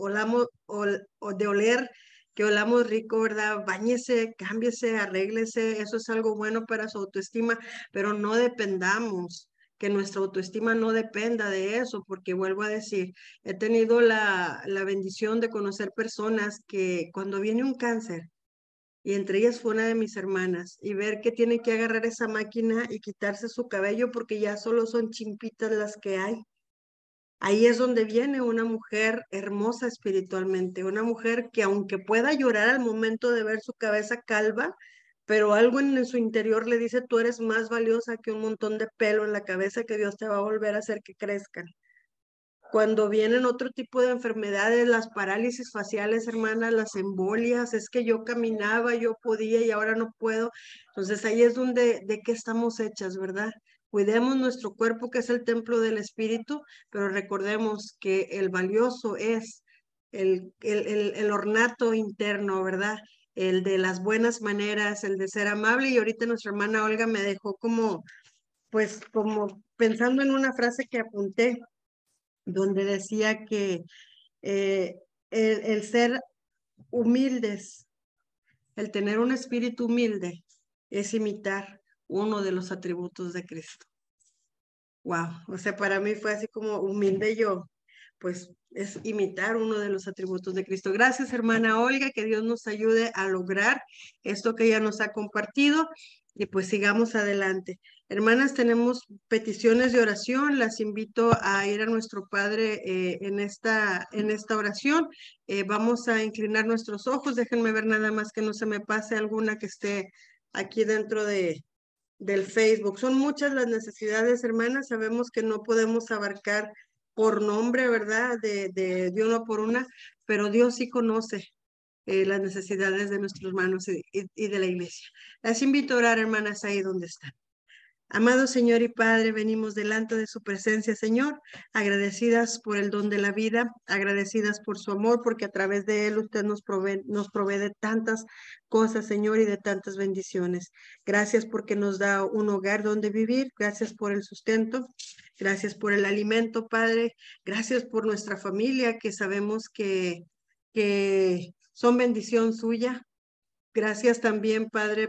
o de oler, que olamos rico, ¿verdad? Báñese, cámbiese, arréglese, eso es algo bueno para su autoestima, pero no dependamos, que nuestra autoestima no dependa de eso, porque vuelvo a decir, he tenido la bendición de conocer personas que cuando viene un cáncer, y entre ellas fue una de mis hermanas, y ver que tiene que agarrar esa máquina y quitarse su cabello porque ya solo son chimpitas las que hay. Ahí es donde viene una mujer hermosa espiritualmente, una mujer que aunque pueda llorar al momento de ver su cabeza calva, pero algo en su interior le dice, tú eres más valiosa que un montón de pelo en la cabeza que Dios te va a volver a hacer que crezcan. Cuando vienen otro tipo de enfermedades, las parálisis faciales, hermanas, las embolias, es que yo caminaba, yo podía y ahora no puedo. Entonces ahí es donde, de qué estamos hechas, ¿verdad? Cuidemos nuestro cuerpo, que es el templo del Espíritu, pero recordemos que el valioso es el ornato interno, ¿verdad? El de las buenas maneras, el de ser amable. Y ahorita nuestra hermana Olga me dejó como, pues, como pensando en una frase que apunté donde decía que eh, el ser humildes, el tener un espíritu humilde, es imitar uno de los atributos de Cristo. Wow, o sea, para mí fue así como humilde yo, pues es imitar uno de los atributos de Cristo. Gracias, hermana Olga, que Dios nos ayude a lograr esto que ella nos ha compartido y pues sigamos adelante. Hermanas, tenemos peticiones de oración, las invito a ir a nuestro Padre en esta oración. Vamos a inclinar nuestros ojos, déjenme ver nada más que no se me pase alguna que esté aquí dentro del Facebook. Son muchas las necesidades, hermanas. Sabemos que no podemos abarcar por nombre, ¿verdad? De uno por una, pero Dios sí conoce las necesidades de nuestros hermanos y de la iglesia. Las invito a orar, hermanas, ahí donde están. Amado Señor y Padre, venimos delante de su presencia, Señor, agradecidas por el don de la vida, agradecidas por su amor, porque a través de él usted nos provee de tantas cosas, Señor, y de tantas bendiciones. Gracias porque nos da un hogar donde vivir, gracias por el sustento, gracias por el alimento, Padre, gracias por nuestra familia, que sabemos que son bendición suya. Gracias también, Padre,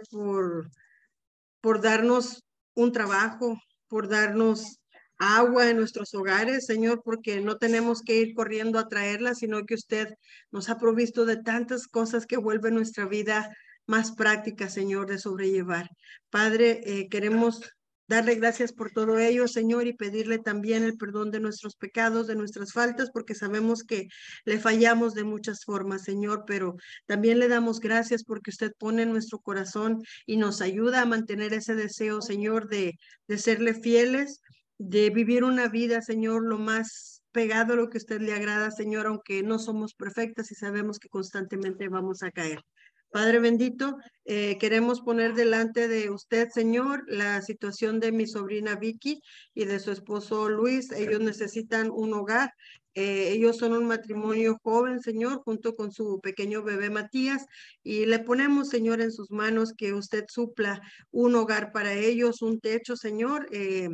por darnos un trabajo, por darnos agua en nuestros hogares, Señor, porque no tenemos que ir corriendo a traerla, sino que usted nos ha provisto de tantas cosas que vuelven nuestra vida más práctica, Señor, de sobrellevar. Padre, queremos darle gracias por todo ello, Señor, y pedirle también el perdón de nuestros pecados, de nuestras faltas, porque sabemos que le fallamos de muchas formas, Señor, pero también le damos gracias porque usted pone en nuestro corazón y nos ayuda a mantener ese deseo, Señor, de serle fieles, de vivir una vida, Señor, lo más pegado a lo que a usted le agrada, Señor, aunque no somos perfectas y sabemos que constantemente vamos a caer. Padre bendito, queremos poner delante de usted, Señor, la situación de mi sobrina Vicky y de su esposo Luis. Ellos necesitan un hogar. Ellos son un matrimonio joven, Señor, junto con su pequeño bebé Matías. Y le ponemos, Señor, en sus manos que usted supla un hogar para ellos, un techo, Señor.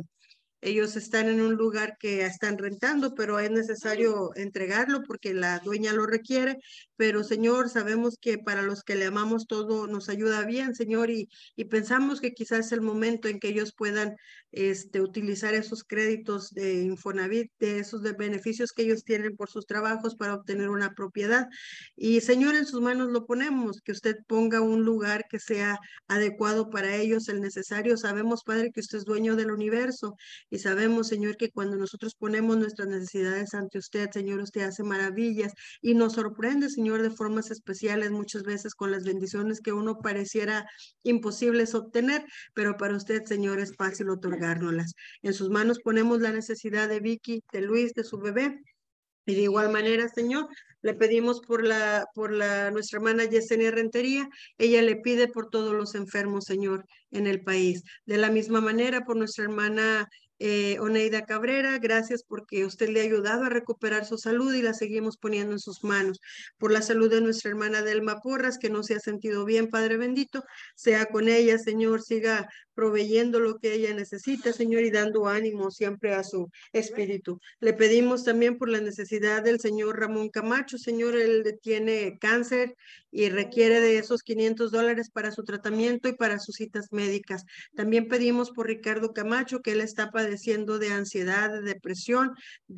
Ellos están en un lugar que están rentando, pero es necesario entregarlo porque la dueña lo requiere. Pero, Señor, sabemos que para los que le amamos todo nos ayuda bien, Señor, y pensamos que quizás es el momento en que ellos puedan utilizar esos créditos de Infonavit, de esos beneficios que ellos tienen por sus trabajos para obtener una propiedad. Y, Señor, en sus manos lo ponemos, que usted ponga un lugar que sea adecuado para ellos, el necesario. Sabemos, Padre, que usted es dueño del universo. Y sabemos, Señor, que cuando nosotros ponemos nuestras necesidades ante usted, Señor, usted hace maravillas y nos sorprende, Señor, de formas especiales, muchas veces con las bendiciones que uno pareciera imposibles obtener, pero para usted, Señor, es fácil otorgárnoslas. En sus manos ponemos la necesidad de Vicky, de Luis, de su bebé. Y de igual manera, Señor, le pedimos por nuestra hermana Yesenia Rentería. Ella le pide por todos los enfermos, Señor, en el país. De la misma manera, por nuestra hermana Oneida Cabrera, gracias porque usted le ha ayudado a recuperar su salud y la seguimos poniendo en sus manos. Por la salud de nuestra hermana Delma Porras, que no se ha sentido bien, Padre bendito, sea con ella, Señor, siga proveyendo lo que ella necesita, Señor, y dando ánimo siempre a su espíritu. Le pedimos también por la necesidad del señor Ramón Camacho. Señor, él tiene cáncer y requiere de esos $500 para su tratamiento y para sus citas médicas. También pedimos por Ricardo Camacho, que él está padeciendo de ansiedad, de depresión,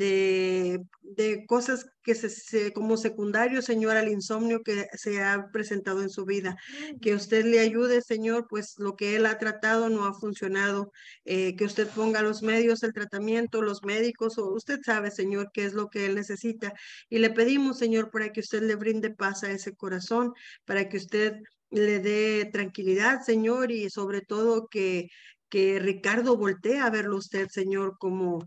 de cosas que como secundario, Señor, al insomnio que se ha presentado en su vida. Que usted le ayude, Señor, pues lo que él ha tratado no ha funcionado. Que usted ponga los medios, el tratamiento, los médicos, o usted sabe, Señor, qué es lo que él necesita. Y le pedimos, Señor, para que usted le brinde paz a ese corazón, para que usted le dé tranquilidad, Señor, y sobre todo que Ricardo voltee a verlo usted, Señor,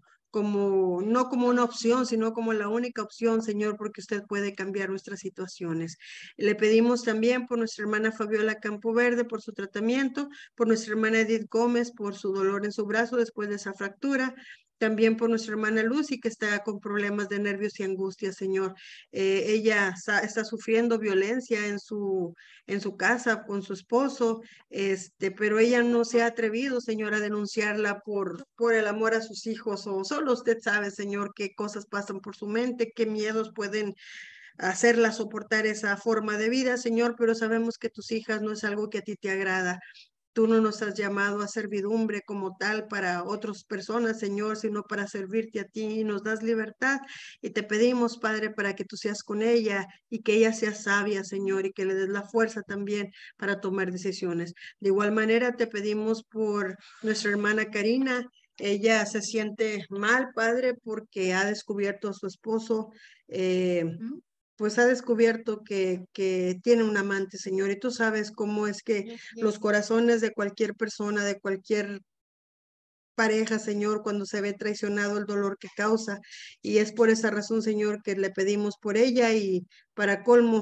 no como una opción, sino como la única opción, Señor, porque usted puede cambiar nuestras situaciones. Le pedimos también por nuestra hermana Fabiola Campoverde, por su tratamiento, por nuestra hermana Edith Gómez, por su dolor en su brazo después de esa fractura, también por nuestra hermana Lucy, que está con problemas de nervios y angustia, Señor. Ella está sufriendo violencia en su casa con su esposo, pero ella no se ha atrevido, Señor, a denunciarla por el amor a sus hijos, o solo usted sabe, Señor, qué cosas pasan por su mente, qué miedos pueden hacerla soportar esa forma de vida, Señor, pero sabemos que tus hijas no es algo que a ti te agrada. Tú no nos has llamado a servidumbre como tal para otras personas, Señor, sino para servirte a ti, y nos das libertad. Y te pedimos, Padre, para que tú seas con ella y que ella sea sabia, Señor, y que le des la fuerza también para tomar decisiones. De igual manera, te pedimos por nuestra hermana Karina. Ella se siente mal, Padre, porque ha descubierto a su esposo. Pues ha descubierto que tiene un amante, Señor, y tú sabes cómo es que los corazones de cualquier persona, de cualquier pareja, Señor, cuando se ve traicionado, el dolor que causa. Y es por esa razón, Señor, que le pedimos por ella, y para colmo,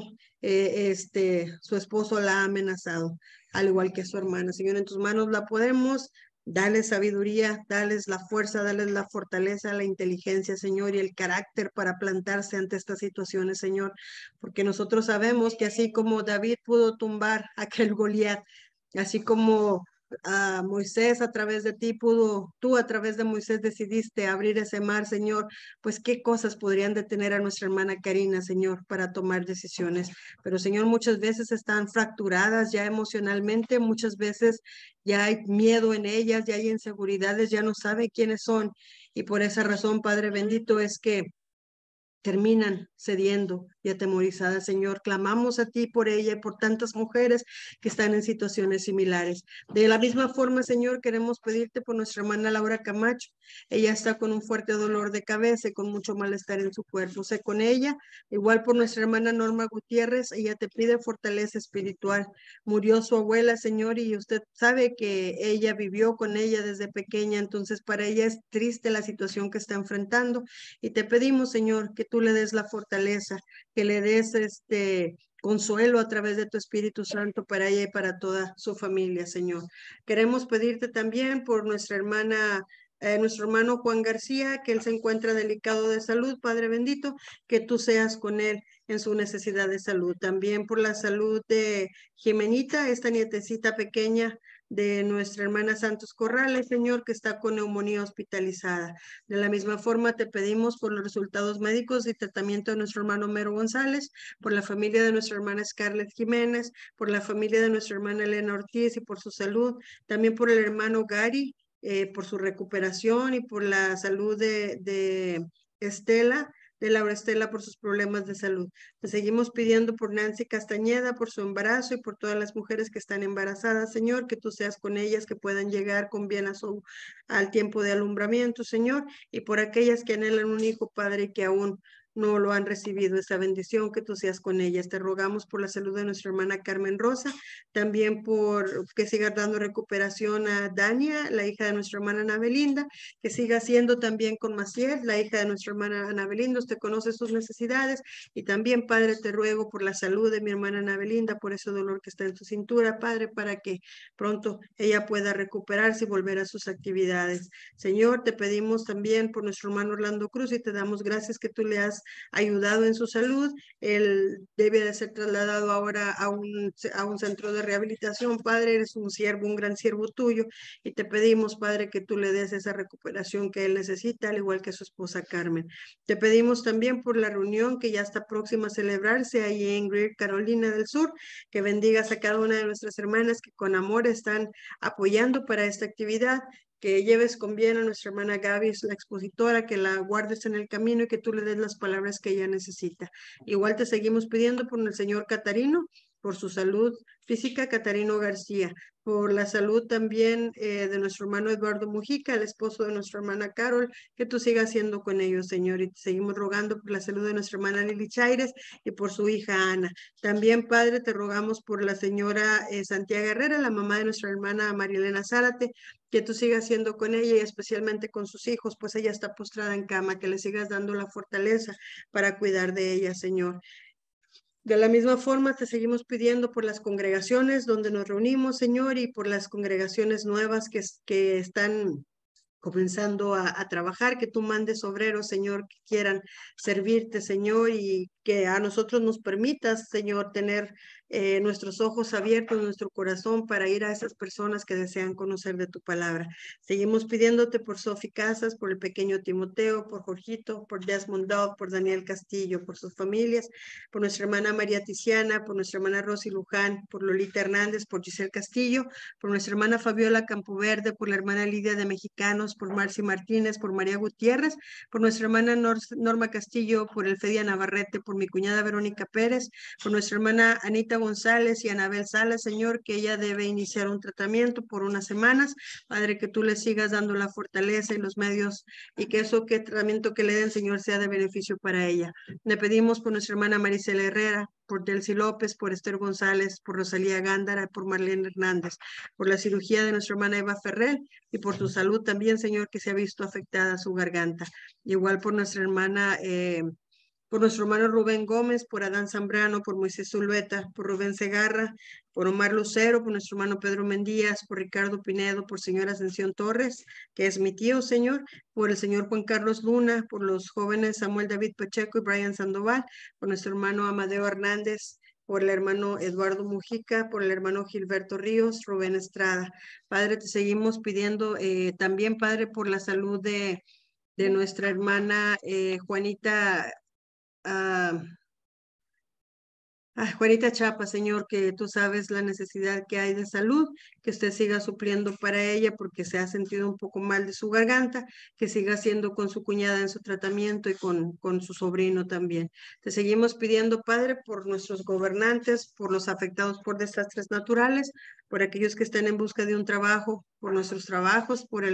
su esposo la ha amenazado, al igual que su hermana. Señor, en tus manos la podemos. Dale sabiduría, dales la fuerza, dales la fortaleza, la inteligencia, Señor, y el carácter para plantarse ante estas situaciones, Señor, porque nosotros sabemos que así como David pudo tumbar a aquel Goliat, así como a Moisés a través de ti tú a través de Moisés decidiste abrir ese mar, Señor, pues qué cosas podrían detener a nuestra hermana Karina, Señor, para tomar decisiones. Pero, Señor, muchas veces están fracturadas ya emocionalmente, muchas veces ya hay miedo en ellas, ya hay inseguridades, ya no sabe quiénes son, y por esa razón, Padre bendito, es que terminan cediendo y atemorizada, Señor. Clamamos a ti por ella y por tantas mujeres que están en situaciones similares. De la misma forma, Señor, queremos pedirte por nuestra hermana Laura Camacho. Ella está con un fuerte dolor de cabeza y con mucho malestar en su cuerpo. Sé con ella, igual por nuestra hermana Norma Gutiérrez. Ella te pide fortaleza espiritual. Murió su abuela, Señor, y usted sabe que ella vivió con ella desde pequeña, entonces para ella es triste la situación que está enfrentando. Y te pedimos, Señor, que tú le des la fortaleza, que le des consuelo a través de tu Espíritu Santo para ella y para toda su familia, Señor. Queremos pedirte también por nuestra hermana, nuestro hermano Juan García, que él se encuentra delicado de salud, Padre bendito, que tú seas con él en su necesidad de salud. También por la salud de Jimenita, esta nietecita pequeña de nuestra hermana Santos Corrales, Señor, que está con neumonía hospitalizada. De la misma forma, te pedimos por los resultados médicos y tratamiento de nuestro hermano Mero González, por la familia de nuestra hermana Scarlett Jiménez, por la familia de nuestra hermana Elena Ortiz y por su salud, también por el hermano Gary, por su recuperación y por la salud de Estela, de Laura Estela por sus problemas de salud. Te seguimos pidiendo por Nancy Castañeda, por su embarazo y por todas las mujeres que están embarazadas, Señor, que tú seas con ellas, que puedan llegar con bien al tiempo de alumbramiento, Señor, y por aquellas que anhelan un hijo, Padre, que aún no lo han recibido, esta bendición, que tú seas con ellas. Te rogamos por la salud de nuestra hermana Carmen Rosa, también por que siga dando recuperación a Dania, la hija de nuestra hermana Ana Belinda, que siga siendo también con Maciel, la hija de nuestra hermana Ana Belinda. Usted conoce sus necesidades y también, Padre, te ruego por la salud de mi hermana Ana Belinda, por ese dolor que está en su cintura, Padre, para que pronto ella pueda recuperarse y volver a sus actividades. Señor, te pedimos también por nuestro hermano Orlando Cruz y te damos gracias que tú le has ayudado en su salud. Él debe de ser trasladado ahora a un centro de rehabilitación. Padre, eres un siervo, un gran siervo tuyo, y te pedimos, Padre, que tú le des esa recuperación que él necesita, al igual que su esposa Carmen. Te pedimos también por la reunión que ya está próxima a celebrarse ahí en Greer, Carolina del Sur, que bendigas a cada una de nuestras hermanas que con amor están apoyando para esta actividad, que lleves con bien a nuestra hermana Gaby, es la expositora, que la guardes en el camino y que tú le des las palabras que ella necesita. Igual te seguimos pidiendo por el señor Catarino, por su salud física, Catarino García, por la salud también de nuestro hermano Eduardo Mujica, el esposo de nuestra hermana Carol, que tú sigas siendo con ellos, Señor, y te seguimos rogando por la salud de nuestra hermana Lili Chaires y por su hija Ana. También, Padre, te rogamos por la señora Santiago Herrera, la mamá de nuestra hermana Marilena Zárate, que tú sigas siendo con ella y especialmente con sus hijos, pues ella está postrada en cama, que le sigas dando la fortaleza para cuidar de ella, Señor. De la misma forma, te seguimos pidiendo por las congregaciones donde nos reunimos, Señor, y por las congregaciones nuevas que están comenzando a trabajar, que tú mandes obreros, Señor, que quieran servirte, Señor, y que a nosotros nos permitas, Señor, tener nuestros ojos abiertos, nuestro corazón para ir a esas personas que desean conocer de tu palabra. Seguimos pidiéndote por Sofi Casas, por el pequeño Timoteo, por Jorgito, por Desmond Dove, por Daniel Castillo, por sus familias, por nuestra hermana María Tiziana, por nuestra hermana Rosy Luján, por Lolita Hernández, por Giselle Castillo, por nuestra hermana Fabiola Campoverde, por la hermana Lidia de Mexicanos, por Marci Martínez, por María Gutiérrez, por nuestra hermana Norma Castillo, por Elfedia Navarrete, por mi cuñada Verónica Pérez, por nuestra hermana Anita González y Anabel Salas, Señor, que ella debe iniciar un tratamiento por unas semanas. Padre, que tú le sigas dando la fortaleza y los medios y que eso que tratamiento que le den, Señor, sea de beneficio para ella. Le pedimos por nuestra hermana Maricela Herrera, por Delcy López, por Esther González, por Rosalía Gándara, por Marlene Hernández, por la cirugía de nuestra hermana Eva Ferrer y por su salud también, Señor, que se ha visto afectada su garganta. Igual por nuestra hermana por nuestro hermano Rubén Gómez, por Adán Zambrano, por Moisés Zulbeta, por Rubén Segarra, por Omar Lucero, por nuestro hermano Pedro Mendías, por Ricardo Pinedo, por señora Ascensión Torres, que es mi tío, Señor, por el señor Juan Carlos Luna, por los jóvenes Samuel David Pacheco y Brian Sandoval, por nuestro hermano Amadeo Hernández, por el hermano Eduardo Mujica, por el hermano Gilberto Ríos, Rubén Estrada. Padre, te seguimos pidiendo también, Padre, por la salud de nuestra hermana Juanita Juanita Chapa, Señor, que tú sabes la necesidad que hay de salud, que usted siga supliendo para ella porque se ha sentido un poco mal de su garganta, que siga haciendo con su cuñada en su tratamiento y con su sobrino también. Te seguimos pidiendo, Padre, por nuestros gobernantes, por los afectados por desastres naturales, por aquellos que estén en busca de un trabajo, por nuestros trabajos, por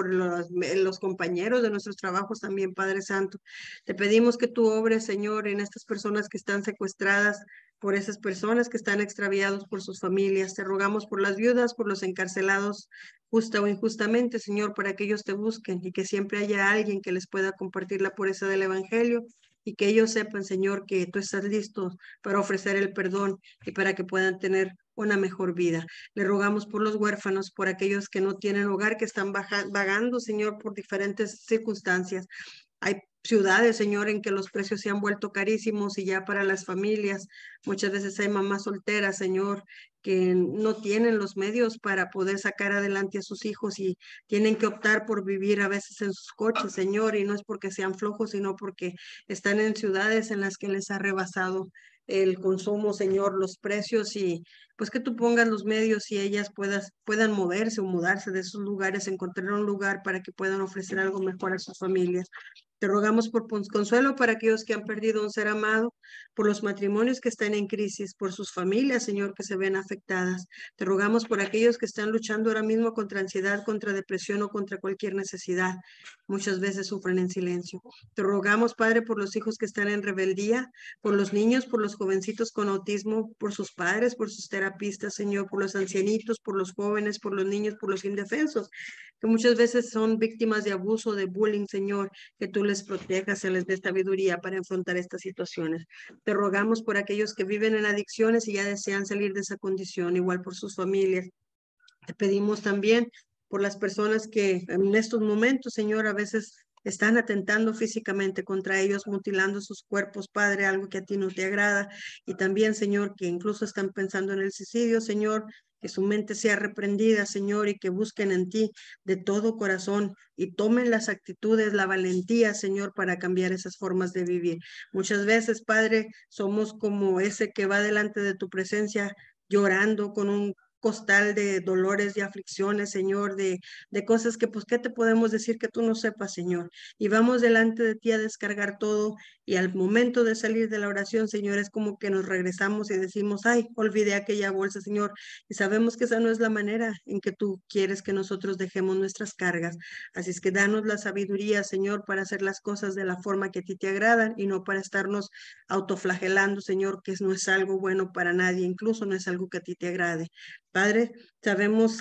los compañeros de nuestros trabajos también, Padre Santo. Te pedimos que tú obres, Señor, en estas personas que están secuestradas, por esas personas que están extraviados por sus familias. Te rogamos por las viudas, por los encarcelados, justa o injustamente, Señor, para que ellos te busquen y que siempre haya alguien que les pueda compartir la pureza del Evangelio y que ellos sepan, Señor, que tú estás listo para ofrecer el perdón y para que puedan tener una mejor vida. Le rogamos por los huérfanos, por aquellos que no tienen hogar, que están vagando, Señor, por diferentes circunstancias. Hay ciudades, Señor, en que los precios se han vuelto carísimos y ya para las familias, muchas veces hay mamás solteras, Señor, que no tienen los medios para poder sacar adelante a sus hijos y tienen que optar por vivir a veces en sus coches, Señor, y no es porque sean flojos, sino porque están en ciudades en las que les ha rebasado el consumo, Señor, los precios y pues que tú pongas los medios y ellas puedan moverse o mudarse de esos lugares, encontrar un lugar para que puedan ofrecer algo mejor a sus familias. Te rogamos por consuelo para aquellos que han perdido un ser amado, por los matrimonios que están en crisis, por sus familias, Señor, que se ven afectadas. Te rogamos por aquellos que están luchando ahora mismo contra ansiedad, contra depresión o contra cualquier necesidad. Muchas veces sufren en silencio. Te rogamos, Padre, por los hijos que están en rebeldía, por los niños, por los jovencitos con autismo, por sus padres, por sus terapistas, Señor, por los ancianitos, por los jóvenes, por los niños, por los indefensos, que muchas veces son víctimas de abuso, de bullying, Señor, que tú les protejas, se les dé sabiduría para enfrentar estas situaciones. Te rogamos por aquellos que viven en adicciones y ya desean salir de esa condición, igual por sus familias. Te pedimos también por las personas que en estos momentos, Señor, a veces están atentando físicamente contra ellos, mutilando sus cuerpos, Padre, algo que a ti no te agrada. Y también, Señor, que incluso están pensando en el suicidio, Señor, que su mente sea reprendida, Señor, y que busquen en ti de todo corazón y tomen las actitudes, la valentía, Señor, para cambiar esas formas de vivir. Muchas veces, Padre, somos como ese que va delante de tu presencia llorando con un costal de dolores, de aflicciones, Señor, de cosas que, pues, ¿qué te podemos decir que tú no sepas, Señor? Y vamos delante de ti a descargar todo y al momento de salir de la oración, Señor, es como que nos regresamos y decimos, ay, olvidé aquella bolsa, Señor, y sabemos que esa no es la manera en que tú quieres que nosotros dejemos nuestras cargas. Así es que danos la sabiduría, Señor, para hacer las cosas de la forma que a ti te agradan y no para estarnos autoflagelando, Señor, que no es algo bueno para nadie, incluso no es algo que a ti te agrade. Padre, sabemos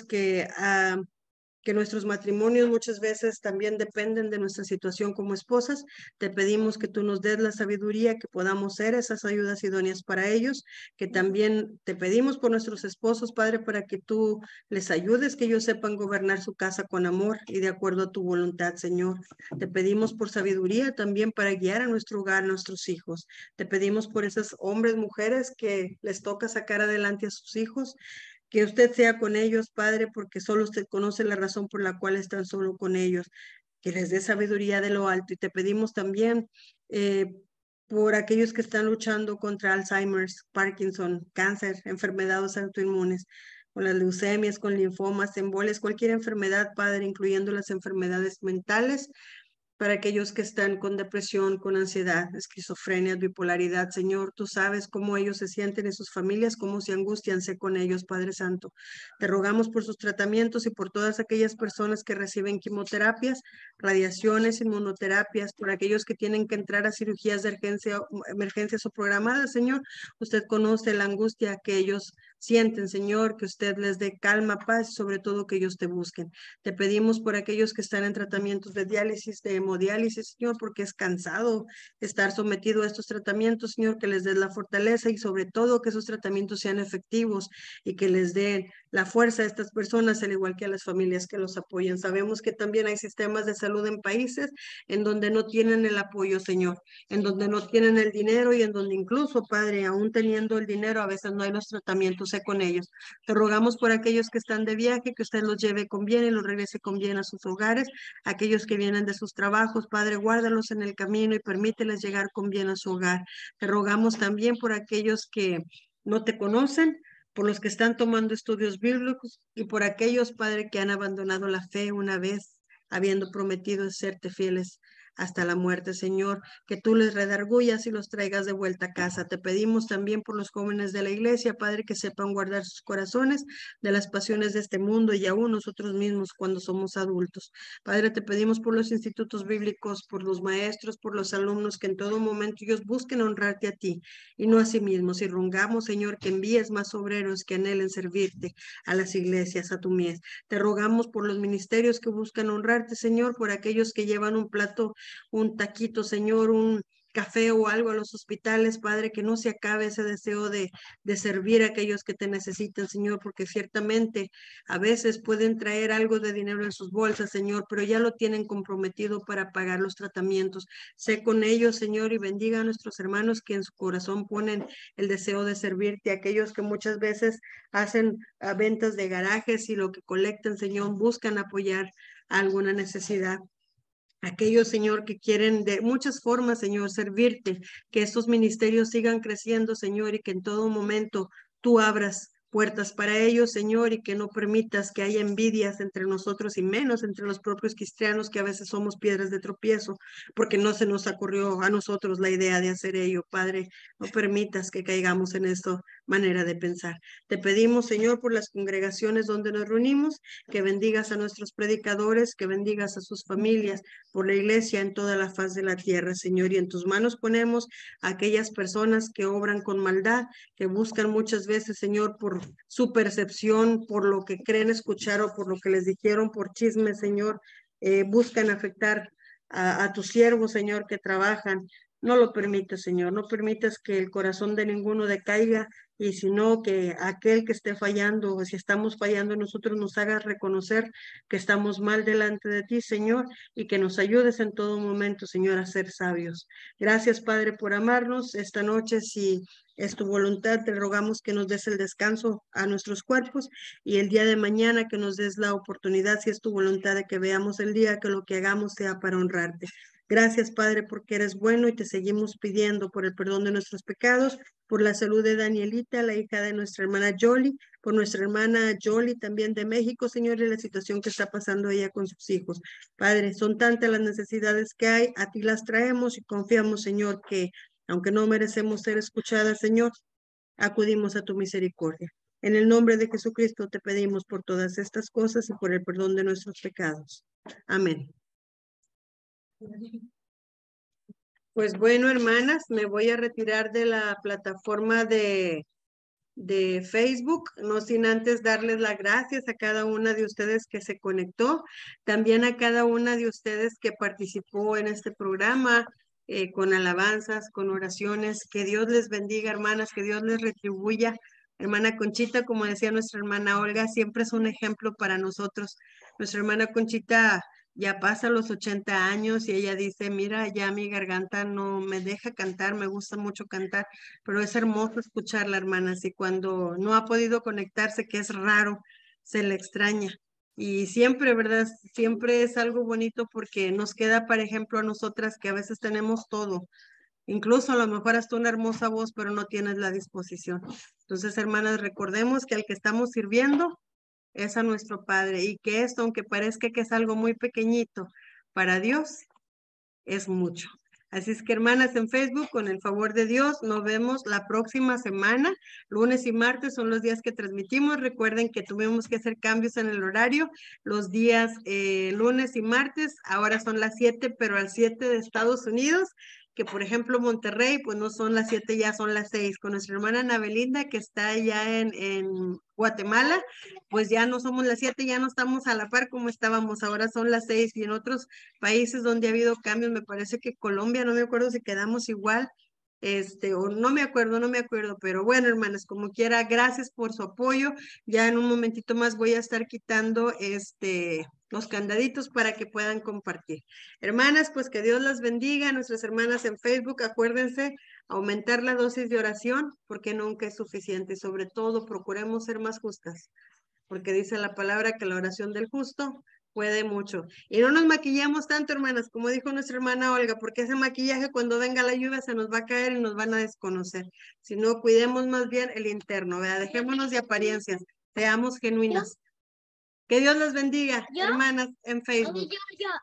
que nuestros matrimonios muchas veces también dependen de nuestra situación como esposas. Te pedimos que tú nos des la sabiduría, que podamos ser esas ayudas idóneas para ellos, que también te pedimos por nuestros esposos, Padre, para que tú les ayudes, que ellos sepan gobernar su casa con amor y de acuerdo a tu voluntad, Señor. Te pedimos por sabiduría también para guiar a nuestro hogar, a nuestros hijos. Te pedimos por esos hombres, mujeres que les toca sacar adelante a sus hijos, que usted sea con ellos, Padre, porque solo usted conoce la razón por la cual están solo con ellos, que les dé sabiduría de lo alto. Y te pedimos también por aquellos que están luchando contra Alzheimer's, Parkinson, cáncer, enfermedades autoinmunes, con las leucemias, con linfomas, embolias, cualquier enfermedad, Padre, incluyendo las enfermedades mentales, para aquellos que están con depresión, con ansiedad, esquizofrenia, bipolaridad. Señor, tú sabes cómo ellos se sienten en sus familias, cómo se angustian, sé con ellos, Padre Santo. Te rogamos por sus tratamientos y por todas aquellas personas que reciben quimioterapias, radiaciones, inmunoterapias, por aquellos que tienen que entrar a cirugías de emergencias o programadas, Señor. Usted conoce la angustia que ellos sienten, Señor, que usted les dé calma, paz y sobre todo que ellos te busquen. Te pedimos por aquellos que están en tratamientos de diálisis, de hemodiálisis, Señor, porque es cansado estar sometido a estos tratamientos, Señor, que les des la fortaleza y sobre todo que esos tratamientos sean efectivos y que les den la fuerza a estas personas, al igual que a las familias que los apoyan. Sabemos que también hay sistemas de salud en países en donde no tienen el apoyo, Señor, en donde no tienen el dinero y en donde incluso, Padre, aún teniendo el dinero, a veces no hay los tratamientos con ellos. Te rogamos por aquellos que están de viaje, que usted los lleve con bien y los regrese con bien a sus hogares. Aquellos que vienen de sus trabajos, Padre, guárdalos en el camino y permíteles llegar con bien a su hogar. Te rogamos también por aquellos que no te conocen, por los que están tomando estudios bíblicos y por aquellos, Padre, que han abandonado la fe una vez, habiendo prometido serte fieles hasta la muerte, Señor, que tú les redargullas y los traigas de vuelta a casa. Te pedimos también por los jóvenes de la iglesia, Padre, que sepan guardar sus corazones de las pasiones de este mundo y aún nosotros mismos cuando somos adultos. Padre, te pedimos por los institutos bíblicos, por los maestros, por los alumnos, que en todo momento ellos busquen honrarte a ti y no a sí mismos. Y rogamos, Señor, que envíes más obreros que anhelen servirte a las iglesias, a tu mies. Te rogamos por los ministerios que buscan honrarte, Señor, por aquellos que llevan un plato, un taquito, Señor, un café o algo a los hospitales, Padre, que no se acabe ese deseo de servir a aquellos que te necesitan, Señor, porque ciertamente a veces pueden traer algo de dinero en sus bolsas, Señor, pero ya lo tienen comprometido para pagar los tratamientos. Sé con ellos, Señor, y bendiga a nuestros hermanos que en su corazón ponen el deseo de servirte, aquellos que muchas veces hacen ventas de garajes y lo que colectan, Señor, buscan apoyar a alguna necesidad. Aquellos, Señor, que quieren de muchas formas, Señor, servirte, que estos ministerios sigan creciendo, Señor, y que en todo momento tú abras puertas para ellos, Señor, y que no permitas que haya envidias entre nosotros y menos entre los propios cristianos, que a veces somos piedras de tropiezo, porque no se nos ocurrió a nosotros la idea de hacer ello, Padre. No permitas que caigamos en esta manera de pensar. Te pedimos, Señor, por las congregaciones donde nos reunimos, que bendigas a nuestros predicadores, que bendigas a sus familias, por la iglesia en toda la faz de la tierra, Señor, y en tus manos ponemos a aquellas personas que obran con maldad, que buscan muchas veces, Señor, por su percepción, por lo que creen escuchar o por lo que les dijeron, por chisme, Señor, buscan afectar a tus siervos, Señor, que trabajan. No lo permitas, Señor, no permitas que el corazón de ninguno decaiga, y sino que aquel que esté fallando, o si estamos fallando, nosotros nos hagas reconocer que estamos mal delante de ti, Señor, y que nos ayudes en todo momento, Señor, a ser sabios. Gracias, Padre, por amarnos esta noche. Si es tu voluntad, te rogamos que nos des el descanso a nuestros cuerpos y el día de mañana que nos des la oportunidad, si es tu voluntad, de que veamos el día, que lo que hagamos sea para honrarte. Gracias, Padre, porque eres bueno y te seguimos pidiendo por el perdón de nuestros pecados, por la salud de Danielita, la hija de nuestra hermana Jolie, por nuestra hermana Jolie también de México, Señor, y la situación que está pasando ella con sus hijos. Padre, son tantas las necesidades que hay, a ti las traemos y confiamos, Señor, que aunque no merecemos ser escuchadas, Señor, acudimos a tu misericordia. En el nombre de Jesucristo te pedimos por todas estas cosas y por el perdón de nuestros pecados. Amén. Pues bueno, hermanas, me voy a retirar de la plataforma de Facebook, no sin antes darles las gracias a cada una de ustedes que se conectó, también a cada una de ustedes que participó en este programa, con alabanzas, con oraciones. Que Dios les bendiga, hermanas, que Dios les retribuya. Hermana Conchita, como decía nuestra hermana Olga, siempre es un ejemplo para nosotros. Nuestra hermana Conchita ya pasa los 80 años y ella dice, mira, ya mi garganta no me deja cantar, me gusta mucho cantar, pero es hermoso escucharla, hermanas, y cuando no ha podido conectarse, que es raro, se le extraña. Y siempre, ¿verdad? Siempre es algo bonito porque nos queda, por ejemplo, a nosotras que a veces tenemos todo, incluso a lo mejor hasta una hermosa voz, pero no tienes la disposición. Entonces, hermanas, recordemos que al que estamos sirviendo es a nuestro Padre, y que esto, aunque parezca que es algo muy pequeñito, para Dios es mucho. Así es que, hermanas, en Facebook, con el favor de Dios, nos vemos la próxima semana. Lunes y martes son los días que transmitimos. Recuerden que tuvimos que hacer cambios en el horario. Los días lunes y martes, ahora son las 7, pero al 7 de Estados Unidos, que por ejemplo Monterrey, pues no son las 7, ya son las 6. Con nuestra hermana Ana Belinda, que está allá en Guatemala, pues ya no somos las 7, ya no estamos a la par como estábamos, ahora son las 6. Y en otros países donde ha habido cambios, me parece que Colombia, no me acuerdo si quedamos igual, o no me acuerdo, pero bueno, hermanas, como quiera, gracias por su apoyo. Ya en un momentito más voy a estar quitando los candaditos para que puedan compartir. Hermanas, pues que Dios las bendiga. Nuestras hermanas en Facebook, acuérdense, aumentar la dosis de oración, porque nunca es suficiente. Sobre todo, procuremos ser más justas, porque dice la palabra que la oración del justo puede mucho. Y no nos maquillemos tanto, hermanas, como dijo nuestra hermana Olga, porque ese maquillaje cuando venga la lluvia se nos va a caer y nos van a desconocer. Si no, cuidemos más bien el interno, ¿verdad? Dejémonos de apariencias, seamos genuinas. Que Dios las bendiga, hermanas, en Facebook.